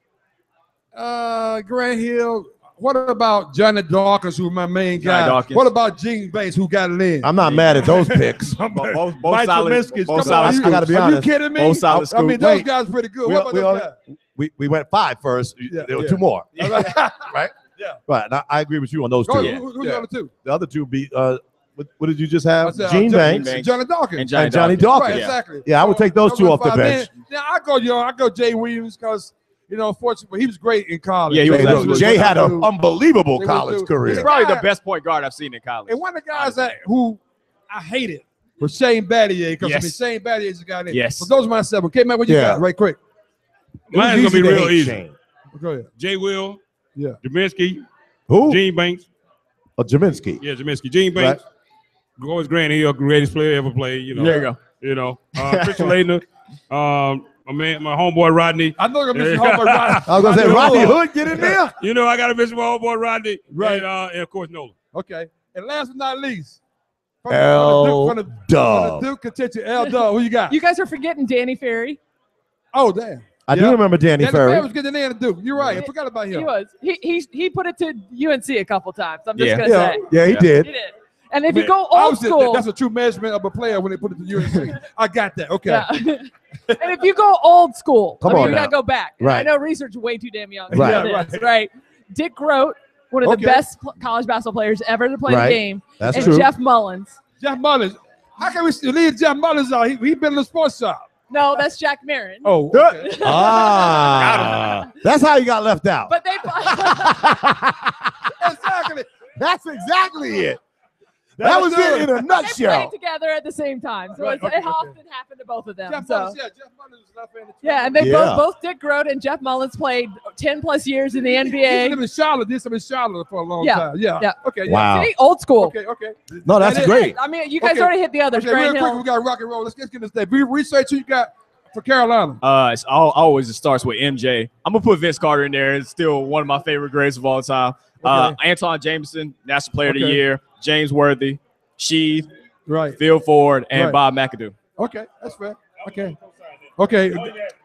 Grant Hill. What about Johnny Dawkins, who's my main Johnny guy? Dawkins. What about Gene Banks, who got it in? I'm not mad at those picks. both Mike solid. Trubisky, Both come on, solid. you- I gotta be Are honest. you kidding me? Both solid I mean, schools. those Wait. guys pretty good. We- What about we those all- We went 5 first. Yeah, There were yeah. 2 more. guys? Right? Yeah. Right. And I agree with you on those Go 2. ahead. Who's Yeah. the other two? The other 2 be what did you just have? I said, Gene Banks Banks. Johnny Dawkins. And Johnny and Johnny Dawkins. Dawkins. Right, Yeah. exactly. Yeah, I would take those 2 off the five. bench. Now I go Jay Williams because unfortunately he was great in college. Yeah, he was Hey, look, absolutely Jay had an Dude. unbelievable They college would do- career. He's probably the best point guard I've seen in college. And one of the guys who I hated was Shane Battier because Yes. Shane Battier is the guy that. Yes. So those are my 7. Okay, man, what you Yeah. got? Right quick. Mine's gonna be to real hate easy. Shane. Go ahead. Jay Will, Yeah. Jaminski, Who? Gene Banks. Jaminski. Yeah, Jaminski. Gene Banks. Always Grant Hill, greatest player ever played. There you go. Christian Laettner. My homeboy Rodney. I know you're Yeah. missing Harvard. I was gonna say Rodney Hood, get in there. You I got to mention my homeboy Rodney. Right. And of course Nolan. Okay. And last but not least, from L. the Dub. Duke contention, L. Dub. Who you got? You guys are forgetting Danny Ferry. Oh, damn. I do remember Danny Ferry. was getting in the Duke. You're right. I forgot about him. He was. He put it to UNC a couple times. I'm just Yeah. gonna Yeah, say. yeah, he Yeah. did. He did. And if you Man, go old obviously, school, that's a true measurement of a player when they put it to UNC. I got that. Okay. yeah. And if you go old school, Come on we now. gotta go back. And Right. I know research is way too damn young. Right. for Yeah, this, right. Dick Grote, one of Okay. the best college basketball players ever to play Right. the game, That's and true. Jeff Mullins. Jeff Mullins. How can we leave Jeff Mullins out? He been in the sports shop. No, that's Jack Marin. Oh, okay. That's how you got left out. But they Exactly. That's exactly it. That was it in a They nutshell. played together at the same time, so Right, okay, it often happened to both of them. Jeff so. Mullins, Jeff Mullins is left-handed. Yeah, and they Yeah. both Dick Grote and Jeff Mullins played 10+ years in the He NBA. lived in Charlotte. Did some in Charlotte for a long Yeah, time. Yeah. yeah. Okay. Yeah. Wow. See, old school. Okay. Okay. No, that's That is- great. I mean, you guys Okay. already hit the others. Okay, Grant real quick, we Hill. got rock and roll. Let's get this day. Research who you got for Carolina. It's always it starts with MJ. I'm gonna put Vince Carter in there. It's still one of my favorite greats of all time. Antoine Jameson, National Player of the Okay. Year. James Worthy, Sheath, Right. Phil Ford, and Right. Bob McAdoo. Okay, that's fair. Okay. Okay.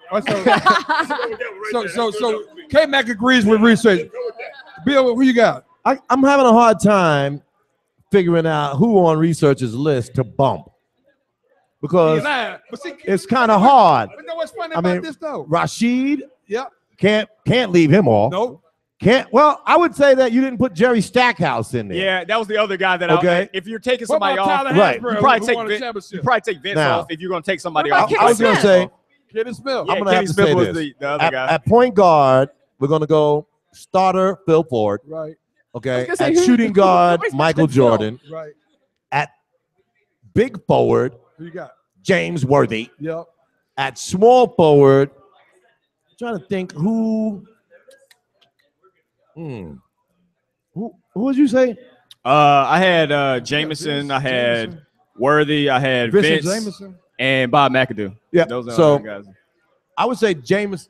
So K-Mac agrees with research. Bill, who you got? I'm having a hard time figuring out who on research's list to bump because But see, it's kind of hard. but know what's funny I about mean, this though? Rashid Yep. can't leave him off. No. Can't. Well, I would say that you didn't put Jerry Stackhouse in there. Yeah, that was the other guy that. Okay. If you're taking What somebody about off, Tyler right. Hansbrough, you probably who take won the Vince, championship? you probably take Vince Now- off if you're gonna take somebody What off. about I was Kenny gonna Smith? say Kenny Smith. Yeah, I'm gonna Kenny have to Smith say was this. the other at, guy. at point guard, we're gonna go starter Phil Ford. Right. Okay. gonna say, At who- shooting guard, who's Michael mentioned Phil? Jordan. Right. At big forward, Who you got? James Worthy. Yep. At small forward, I'm trying to think who. Who would you say? I had Jameson, I had Jameson. Worthy, I had Vincent Vince, Jameson. and Bob McAdoo. Yeah. Those are So the guys. I would say James,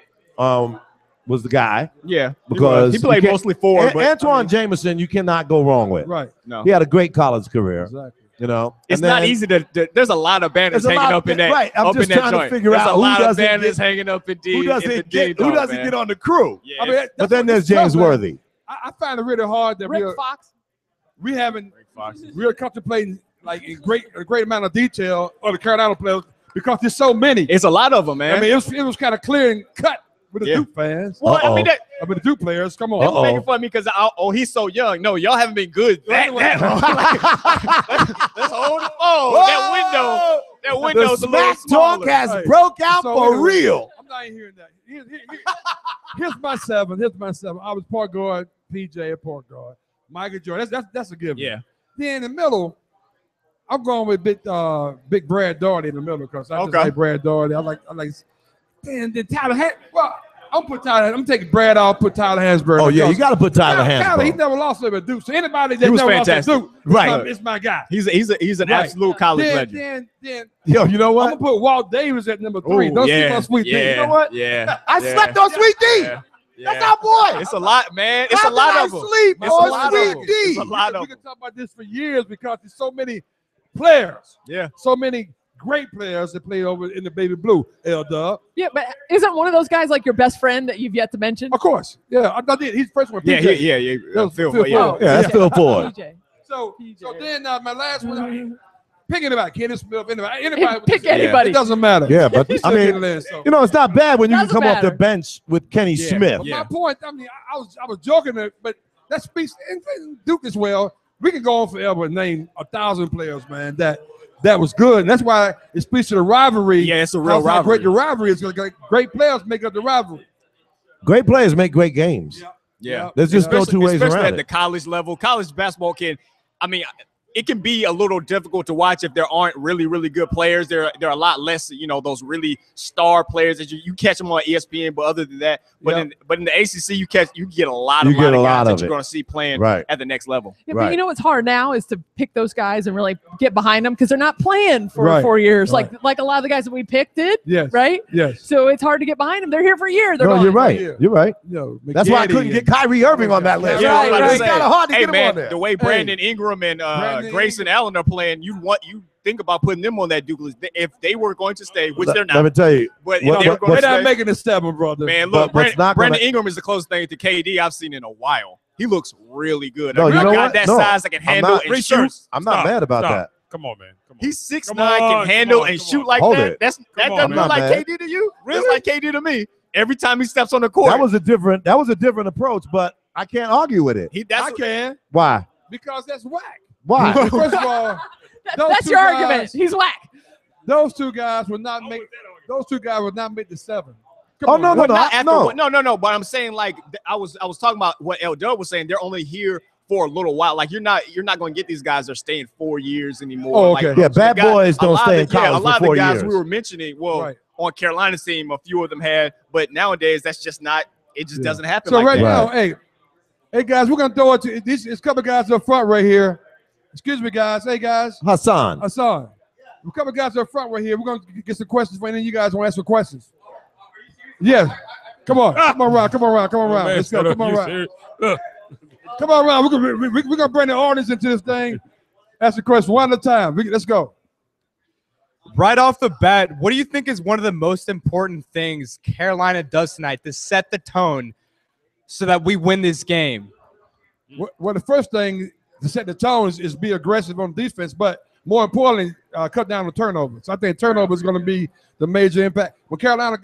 was the guy. Yeah, Because he played you can't- mostly forward. But Antoine Jameson, you cannot go wrong with. Right. no, He had a great college career. Exactly. it's And not then- easy to. There's a lot of banners There's a hanging lot- up in that. right, I'm up just in that trying to joint. figure There's out a who lot of doesn't banners get- hanging up in D. Who in the doesn't D get? Who joint, doesn't man. get on the crew? Yeah, I mean, it's- But then there's it's tough, James man. Worthy. I find it really hard that Rick Fox. we haven't Fox. we're contemplating like in a great amount of detail of the Carolina players because there's so many. It's a lot of them, man. I mean, it was kind of clear and cut with the Yeah. Duke fans. well, I Uh-oh. mean, I mean, the Duke players. Come on. they were Uh-oh. making fun of me because he's so young. No, y'all haven't been good. That long. Let's hold the phone. That The window's a little smack smaller. talk has Right. broke out So for anyway, real. I'm not hearing that. Here's my seven. I was point guard, PJ at point guard. Michael Jordan. That's a given. Yeah. Then in the middle, I'm going with big Brad Daugherty in the middle because I just Okay. like Brad Daugherty. I like. Then Tyler. I'm taking Brad off. Put Tyler Hansbrough. Oh yeah, you because got to put Tyler Tyler, he Hansbrough. never lost to a Duke. So anybody that He was never fantastic. lost to Duke, Right. it's my guy. He's an Right. absolute college legend. Then Yo, you know I'm what? gonna put Walt Davis at number 3. Ooh, Don't yeah, sleep on Sweet D. yeah, You know what? Yeah. I yeah, slept on Sweet D. yeah, That's yeah. our boy. It's a lot, man. It's How a lot did I of them. sleep It's a on lot of Sweet them. D? It's a lot We of can them. talk about this for years because there's so many players, Yeah. so many great players that played over in the baby blue. L-Dub. Yeah, but isn't one of those guys like your best friend that you've yet to mention? Of course. Yeah, I did. He's the first one. Yeah, PJ. yeah. Phil Phil, Ford. yeah. Oh, Yeah, that's Phil Ford. PJ. So PJ. then my last one, picking about Kenny Smith, anybody. Pick anybody. It doesn't matter. Yeah, but He's I still mean, getting in, so. you know, it's not bad when you can Doesn't come off the matter. bench with Kenny Yeah. Smith. But Yeah. my point, I mean, I was joking, but that speaks and Duke as well. We can go on forever and name 1,000 players, man. That was good, and that's why it speaks to the rivalry. Yeah, it's a real how great rivalry. the rivalry is. Great players make up the rivalry. Great players make great games. Yeah. There's just no two ways Especially around at the it. college level. College basketball it can be a little difficult to watch if there aren't really, really good players. There are a lot less, those really star players that you catch them on ESPN. But other than that, in the ACC, you get a lot of You get a guys lot that of you're it. going to see playing Right. at the next level. Yeah, but Right. you know what's hard now is to pick those guys and really get behind them because they're not playing for Right. 4 years Right. like a lot of the guys that we picked did, Yes. right? Yes. So it's hard to get behind them. They're here for a year. They're No, gone. you're right. Yeah. You're right. That's why I McGetty couldn't get and- Kyrie Irving on that list. Yeah, I was about to It's say, kind of hard to hey get him man, on there. the way Brandon Ingram and Brandon Grayson Allen are playing, you think about putting them on that Duke list if they were going to stay, which they're Let me not. tell you, But what- if they were what- going They're to not stay, making a step, brother. man, But look, what's not Brandon gonna- Ingram is the closest thing to KD I've seen in a while. He looks really good. No, A you know guy what? that No, size that can I'm handle not- and shoot. I'm not mad about that. Come on, man. Come on. He's 6'9", Come on, can handle come on, and come shoot on. like Hold that. it. That Come doesn't on, look man. like I'm not mad. KD to you. That's like KD to me. Every time he steps on the court, That was a different approach, but I can't argue with it. I can Why? because that's whack. Why? First of all, those That's two your guys- argument. He's whack. Those two guys would not make. Those two guys would not make the 7. Come Oh, on, no, man. not after no. no. But I'm saying like I was talking about what L. Dub was saying. They're only here for a little while. Like you're not going to get these guys that are staying 4 years anymore. Oh, okay. Like, Yeah, bad boys don't stay in college a lot for of 4 the guys years. we were mentioning, well, Right. on Carolina's team, a few of them had, but nowadays that's just not. It just doesn't happen. So like right that. now, hey guys, we're gonna throw it to these. It's a couple guys up front right here. Excuse me, guys. Hey guys, Hassan. a couple guys up front right here. We're gonna get some questions for any of you guys want to ask some questions. Yeah, come on around. Let's go. Come on around. Look, Come on around. We're gonna bring the audience into this thing. Ask a question one at a time. Let's go. Right off the bat, what do you think is one of the most important things Carolina does tonight to set the tone so that we win this game? Well, the first thing to set the tone is be aggressive on defense, but more importantly, cut down the turnovers. I think turnover is going to be the major impact. When Carolina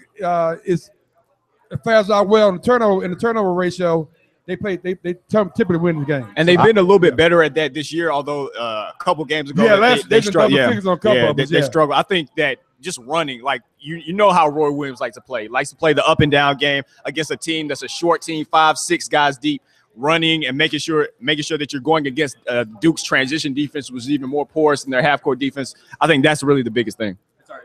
fares out well in the turnover ratio, they typically win the game. And they've been a little bit better at that this year, although a couple games ago, they struggled. They struggle. I think that just running, like you know how Roy Williams likes to play. Likes to play the up and down game against a team that's a short team, 5-6 guys deep, running and making sure that you're going against Duke's transition defense was even more porous than their half court defense. I think that's really the biggest thing.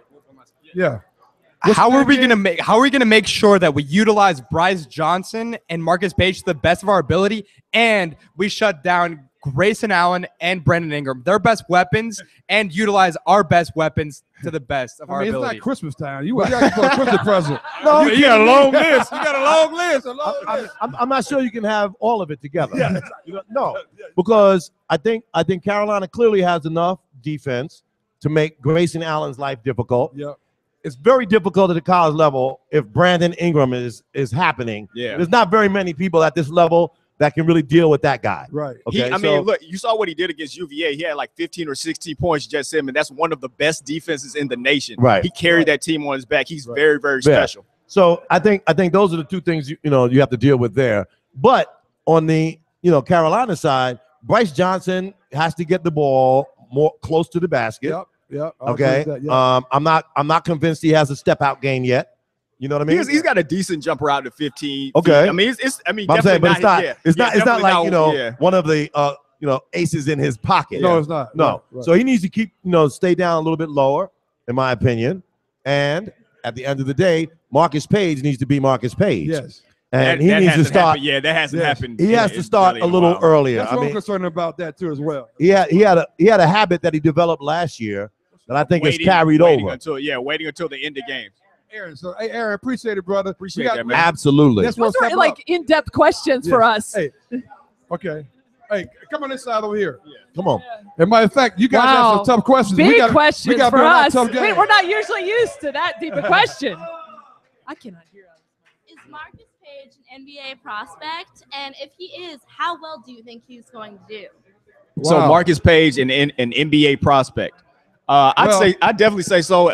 Yeah. How are we gonna make sure that we utilize Bryce Johnson and Marcus Page to the best of our ability, and we shut down Grayson Allen and Brandon Ingram, their best weapons, and utilize our best weapons to the best of our It's ability? not Christmas time. You got a Christmas present. No, you got a long list. You got a long list. I'm not sure you can have all of it together. No, because I think Carolina clearly has enough defense to make Grayson Allen's life difficult. Yeah. It's very difficult at the college level if Brandon Ingram is happening. Yeah. There's not very many people at this level that can really deal with that guy. Right. Okay. I mean, look, you saw what he did against UVA. He had like 15 or 16 points, just him, and that's one of the best defenses in the nation. Right. He carried that team on his back. He's very, very special. So I think those are the two things you have to deal with there. But on the Carolina side, Bryce Johnson has to get the ball more close to the basket. Yep. Okay. I'm not convinced he has a step out game yet. You know what I mean? He's got a decent jumper out to 15. Okay. Feet. I mean, I'm saying, but it's not like one of the aces in his pocket. No, it's not. No. Right. So he needs to keep stay down a little bit lower, in my opinion. And at the end of the day, Marcus Page needs to be Marcus Page. Yes. And he needs to start. That hasn't happened. He has to start really a little earlier. That's what I'm concerned about that too as well. He had a habit that he developed last year that I think is carried over. Waiting until the end of games. Aaron, Aaron, appreciate it, brother. Appreciate that, man. Absolutely. That's Those what's are like in-depth questions for us. Hey, okay. Hey, come on this side over here. Come on. As a matter of fact, you guys have some tough questions. Big questions we gotta for bring out us. tough game. We're not usually used to that deep a question. I cannot hear us. Is Marcus Page an NBA prospect? And if he is, how well do you think he's going to do? So Marcus Page, an NBA prospect. I'd definitely say so.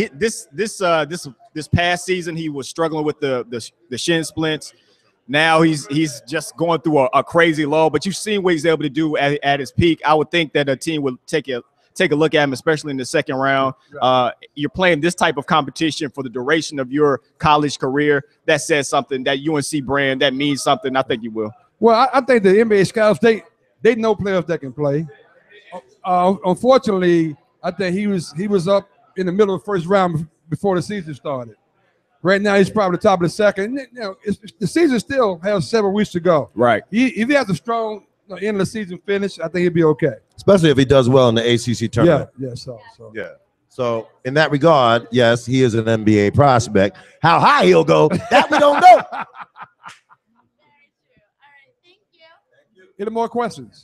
This past season he was struggling with the shin splints. Now he's just going through a crazy low. But you've seen what he's able to do at his peak. I would think that a team would take a look at him, especially in the second round. You're playing this type of competition for the duration of your college career. That says something. That UNC brand, that means something. I think you will. Well, I think the NBA scouts they know players that can play. Unfortunately, I think he was up in the middle of the first round before the season started. Right now, he's probably top of the second. The season still has 7 weeks to go. Right. If he has a strong end of the season finish, I think he'll be okay. Especially if he does well in the ACC tournament. Yeah. So in that regard, yes, he is an NBA prospect. How high he'll go, that we don't know. Very true. All right, thank you. Any more questions?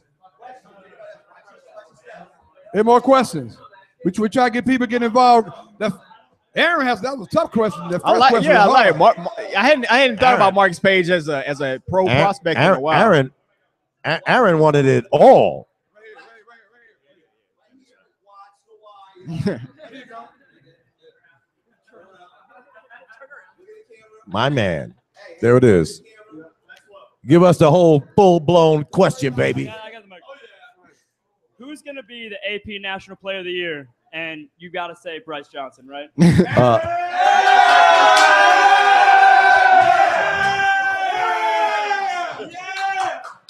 Any more questions? We try to get people getting involved. Aaron that was a tough question. I like it. I hadn't thought about Marcus Page as a pro prospect in a while. Aaron wanted it all. My man. There it is. Give us the whole full-blown question, baby. I got the mic. Who's going to be the AP National Player of the Year? And you got to say Bryce Johnson, right?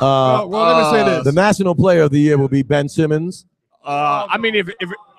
well, let me say this. The National Player of the Year will be Ben Simmons. I mean, if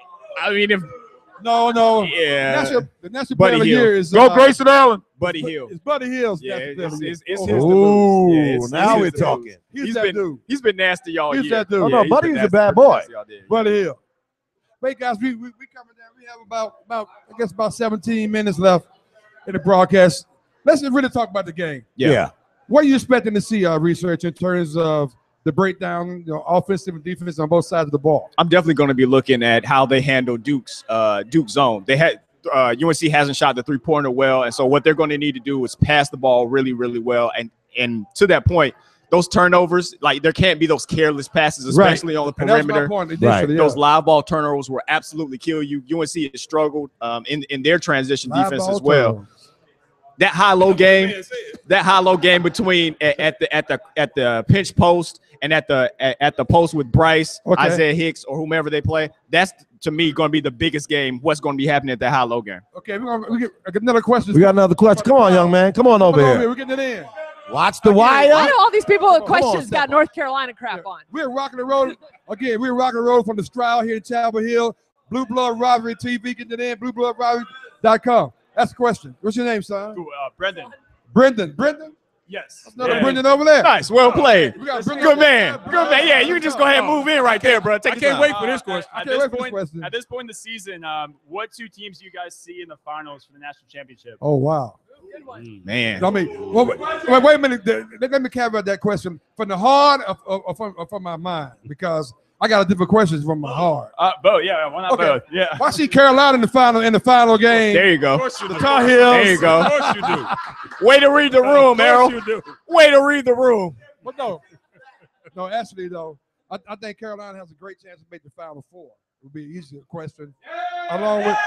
No. Yeah. The national Buddy player of the Hield. year is Go Grayson Allen. Buddy Hield. It's Buddy Hill's Yeah, national player of the year. it's his to Ooh, lose. Yeah, now it's we're his to talking. lose. He's that dude. He's been nasty all He's year. that dude. Oh, no, he's Buddy's been a nasty- bad pretty boy. nasty all year. Buddy Hill. Wait, guys, we coming down. We have about 17 minutes left in the broadcast. Let's really talk about the game. Yeah. What are you expecting to see research in terms of the breakdown, offensive and defense on both sides of the ball? I'm definitely going to be looking at how they handle Duke's zone. They had UNC hasn't shot the 3-pointer well, and so what they're going to need to do is pass the ball really, really well. And to that point, those turnovers, like there can't be those careless passes, especially on the And that's my perimeter. point. Right. Those live ball turnovers will absolutely kill you. UNC has struggled in their transition Live defense ball as well. turnovers. That high-low game between at the pinch post and at the post with Bryce, Okay. Isaiah Hicks, or whomever they play, that's to me going to be the biggest game. What's going to be happening at that high-low game? Okay, we get another question. We got another question. Come on, young man. Come on over here. We're getting it in. Watch the Why wire. do all these people with on, questions step got North Carolina crap on? We're rocking the road. Again, we're rocking the road from the Stroud here in Chapel Hill. Blue Blood Rivalry TV, getting it in. BlueBloodRivalry.com. That's the question. What's your name, son? Brendan. Brendan? Yes. That's another Brendan over there. Nice, well played. We got Brendan Good over man. there. Good man. Yeah, you can just go ahead and move in right there, bro. Take I your can't time. wait for this question. I At can't this wait for this point, question. at this point in the season, what two teams do you guys see in the finals for the national championship? Oh, wow. Man. I mean, wait a minute. Let me caveat that question from the heart or from my mind, because I got a different questions from my heart. Both. Yeah, why not Okay. both? Yeah. Why see Carolina in the final game? There you go. The Tar Heels. There you go. Of course you do. Way to read the room, Errol. You do. Way to read the room. But no, actually though, I think Carolina has a great chance to make the Final Four. It would be an easier question. Along with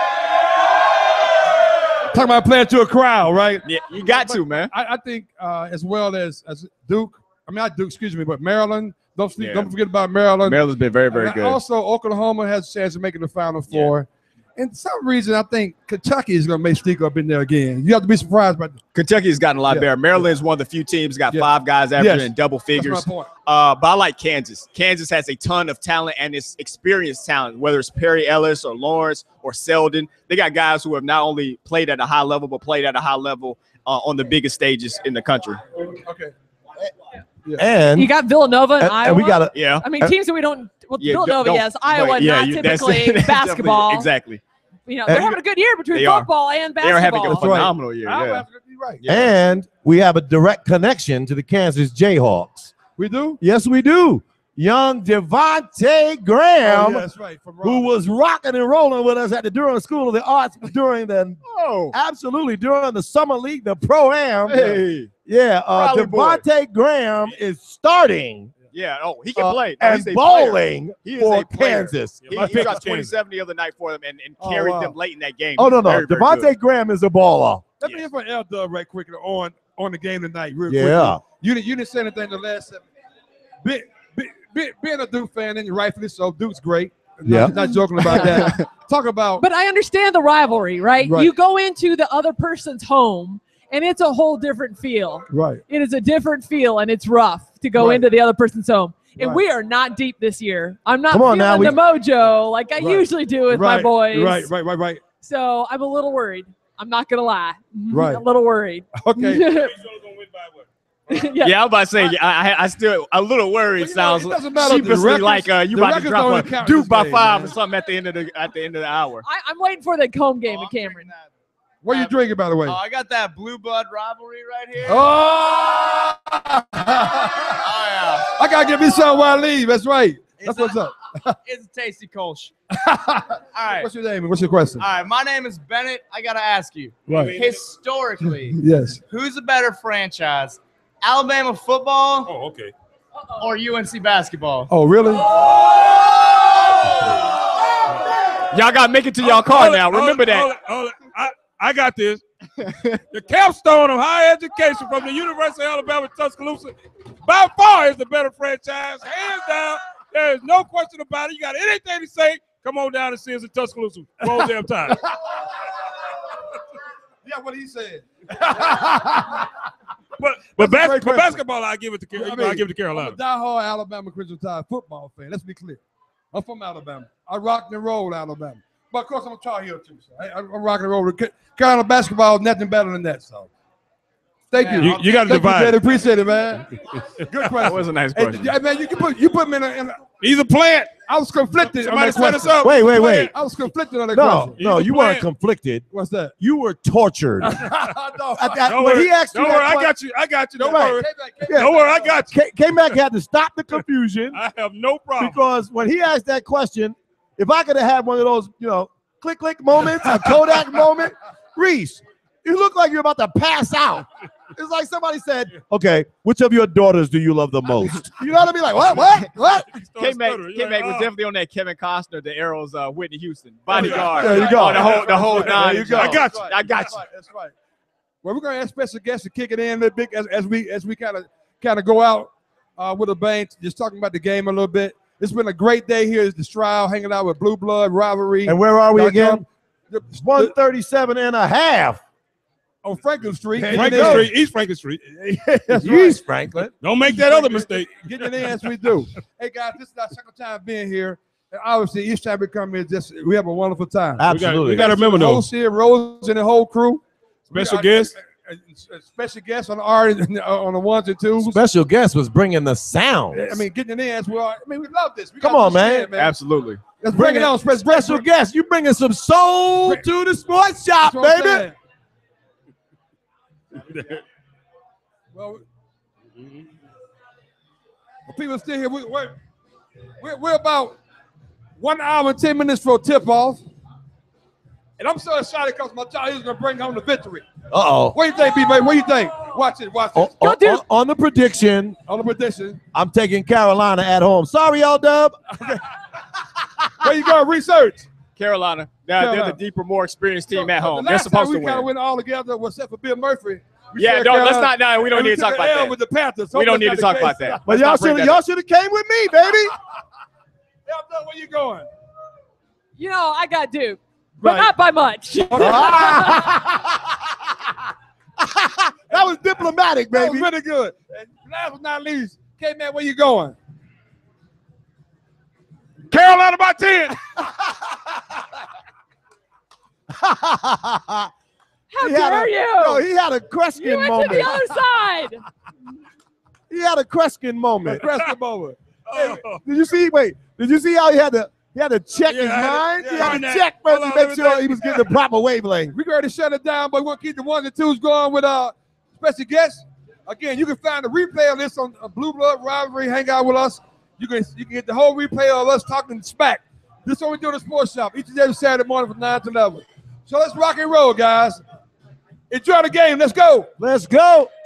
talking about playing to a crowd, right? Yeah, you got to, man. I think as well as Duke. I mean, not Duke, excuse me, but Maryland. Don't forget about Maryland. Maryland's been very, very And good. Also, Oklahoma has a chance of making the Final Four. And for some reason, I think Kentucky is going to sneak up in there again. You have to be surprised by Kentucky has gotten a lot better. Maryland is one of the few teams got 5 guys averaging in double figures. That's my point. But I like Kansas. Kansas has a ton of talent and it's experienced talent, whether it's Perry Ellis or Lawrence or Selden. They got guys who have not only played at a high level, but played at a high level on the biggest stages in the country. Okay. And You got Villanova and Iowa. and we got Yeah. I mean, teams that we don't. Well, Yeah, Villanova, don't- yes. Iowa, but yeah, not that's- typically that's basketball. Exactly. You know, they're having a good year between They are. football and They basketball. are having a That's right. phenomenal year. Iowa Yeah. has to be right. and we have a direct connection to the Kansas Jayhawks. We do? Yes, we do. Young Devontae Graham, Oh, yeah, that's right. From who was rocking and rolling with us at the Durham School of the Arts during the absolutely during the summer league, the pro-am. Hey. Yeah, Raleigh boy. Devontae Graham is starting Yeah. Oh, he can play. No, and he's a player. bowling He is for a player. Kansas. He My pick dropped is Kansas. 27 the other night for them and Oh, carried wow. them late in that game. Oh no, no, Very, very Devontae good. Graham is a baller. Let me hear from L-Dub right quick on the game tonight. Real Yeah. quickly. You didn't say anything the last 7 minutes. Being a Duke fan, and rightfully so, Duke's great. Yeah. Not joking about that. Talk about But I understand the rivalry, right? Right. You go into the other person's home, and it's a whole different feel. right. It is a different feel, and it's rough to go Right. into the other person's home. And Right. we are not deep this year. I'm not Come on feeling now, the mojo like I Right. usually do with right. my boys. Right. So I'm a little worried. I'm not gonna lie. Right. A little worried. Okay. Yeah. Yeah, I'm about to say, I still a little worried. Well, you know, Sounds it doesn't matter. The sheepishly records- like you the about to records drop don't a count in Duke this by game, 5 man. or something at the end of the hour. I'm waiting for the home game in Cameron. What you drinking, by the way? Oh, I got that Blue Blood rivalry right here. Oh! yeah. I gotta get me some while I leave. That's right. That's what's up. It's a tasty Kolsch. All right. What's your name and what's your question? All right. My name is Bennett. I got to ask you. Right. Historically, Yes. who's a better franchise? Alabama football Oh, okay. or UNC basketball? Oh, really? Y'all got to make it to y'all car now. Remember that. I got this. The capstone of higher education from the University of Alabama at Tuscaloosa by far is the better franchise. Hands down. There is no question about it. You got anything to say, come on down and see us in Tuscaloosa. Roll damn time. Yeah, what he said. But That's a great question. basketball, I give it to I give it to Carolina. I'm a diehard Alabama Crimson Tide football fan. Let's be clear. I'm from Alabama. I rock and roll Alabama. But of course, I'm a Tar Heel too. So I'm rocking and rolling. Carolina basketball is nothing better than that. So thank you. You got to divide. Appreciate it, man. Good question. That was a nice question. Hey, man, you put me in a He's a plant. I was conflicted. Somebody on that set us question. up. Wait. I was conflicted on that No, question. no, He's you a weren't plant. conflicted. What's that? You were tortured. No. Don't when worry. he asked you Don't that worry. I question- got you. Don't Right. worry. Yeah. Don't worry. I got you. K-Mac had to stop the confusion I have no problem. because when he asked that question, if I could have had one of those, click moments, a Kodak moment, Reese, you look like you're about to pass out. It's like somebody said, okay, which of your daughters do you love the most? You know what I mean? Like, what? K-Mac was definitely on that Kevin Costner, the Arrows, Whitney Houston bodyguard. There you go. The whole nine. There you go. I got you. I got you. That's right. Well, we're gonna ask special guests to kick it in a little bit as we kind of go out with a bang, just talking about the game a little bit. It's been a great day here at the Stroud, hanging out with Blue Blood Rivalry. And where are we again? The 137 and a half. on Franklin Street. Franklin Street, East Franklin Street. That's East Franklin. Don't make that other mistake. Getting it in as we do. Hey guys, this is our second time being here. And obviously, each time we come here, we have a wonderful time. Absolutely. We got to remember though. Host here, Rose and the whole crew. Special guest. Special guest on the art on the ones and twos. Special guest was bringing the sound. I mean, getting it in as well. I mean, we love this. Come on, man. Absolutely. Let's bring it on. Special guest. You bringing some soul to the sports shop, That's what I'm baby. saying. Well, people still here. We're about 1 hour and 10 minutes for tip off. And I'm so excited because my child is going to bring home the victory. Uh-oh. What do you think, B-Bay? What do you think? Watch it. On the prediction. On the prediction. I'm taking Carolina at home. Sorry, L-Dub. Where you going? Research. Carolina. They're the deeper, more experienced team at home. The They're last supposed time to we kind of win. went all together, except for Bill Murphy. Yeah, let's not. No, we don't need to talk about that. With the Panthers. We don't need to talk about that. But y'all should have came with me, baby. L-Dub, where you going? You know, I got Duke, but Right. not by much. That was diplomatic, That baby. was really good. And last but not least, K-Man, where you going? Carolina by 10. How dare you? No, he had a Kreskin You went moment. to the other side. He had a Kreskin moment. Press the moment. Did you see? Wait, did you see how he had to check his mind? He had to check first to make sure he was getting the proper wavelength. We got to shut it down, but we're going to keep the ones and twos going with special guests. Again, you can find the replay of this on Blue Blood Rivalry. Hang out with us. You can get the whole replay of us talking smack. This is what we do in the sports shop each and every Saturday morning from 9 to 11. So let's rock and roll, guys. Enjoy the game. Let's go. Let's go.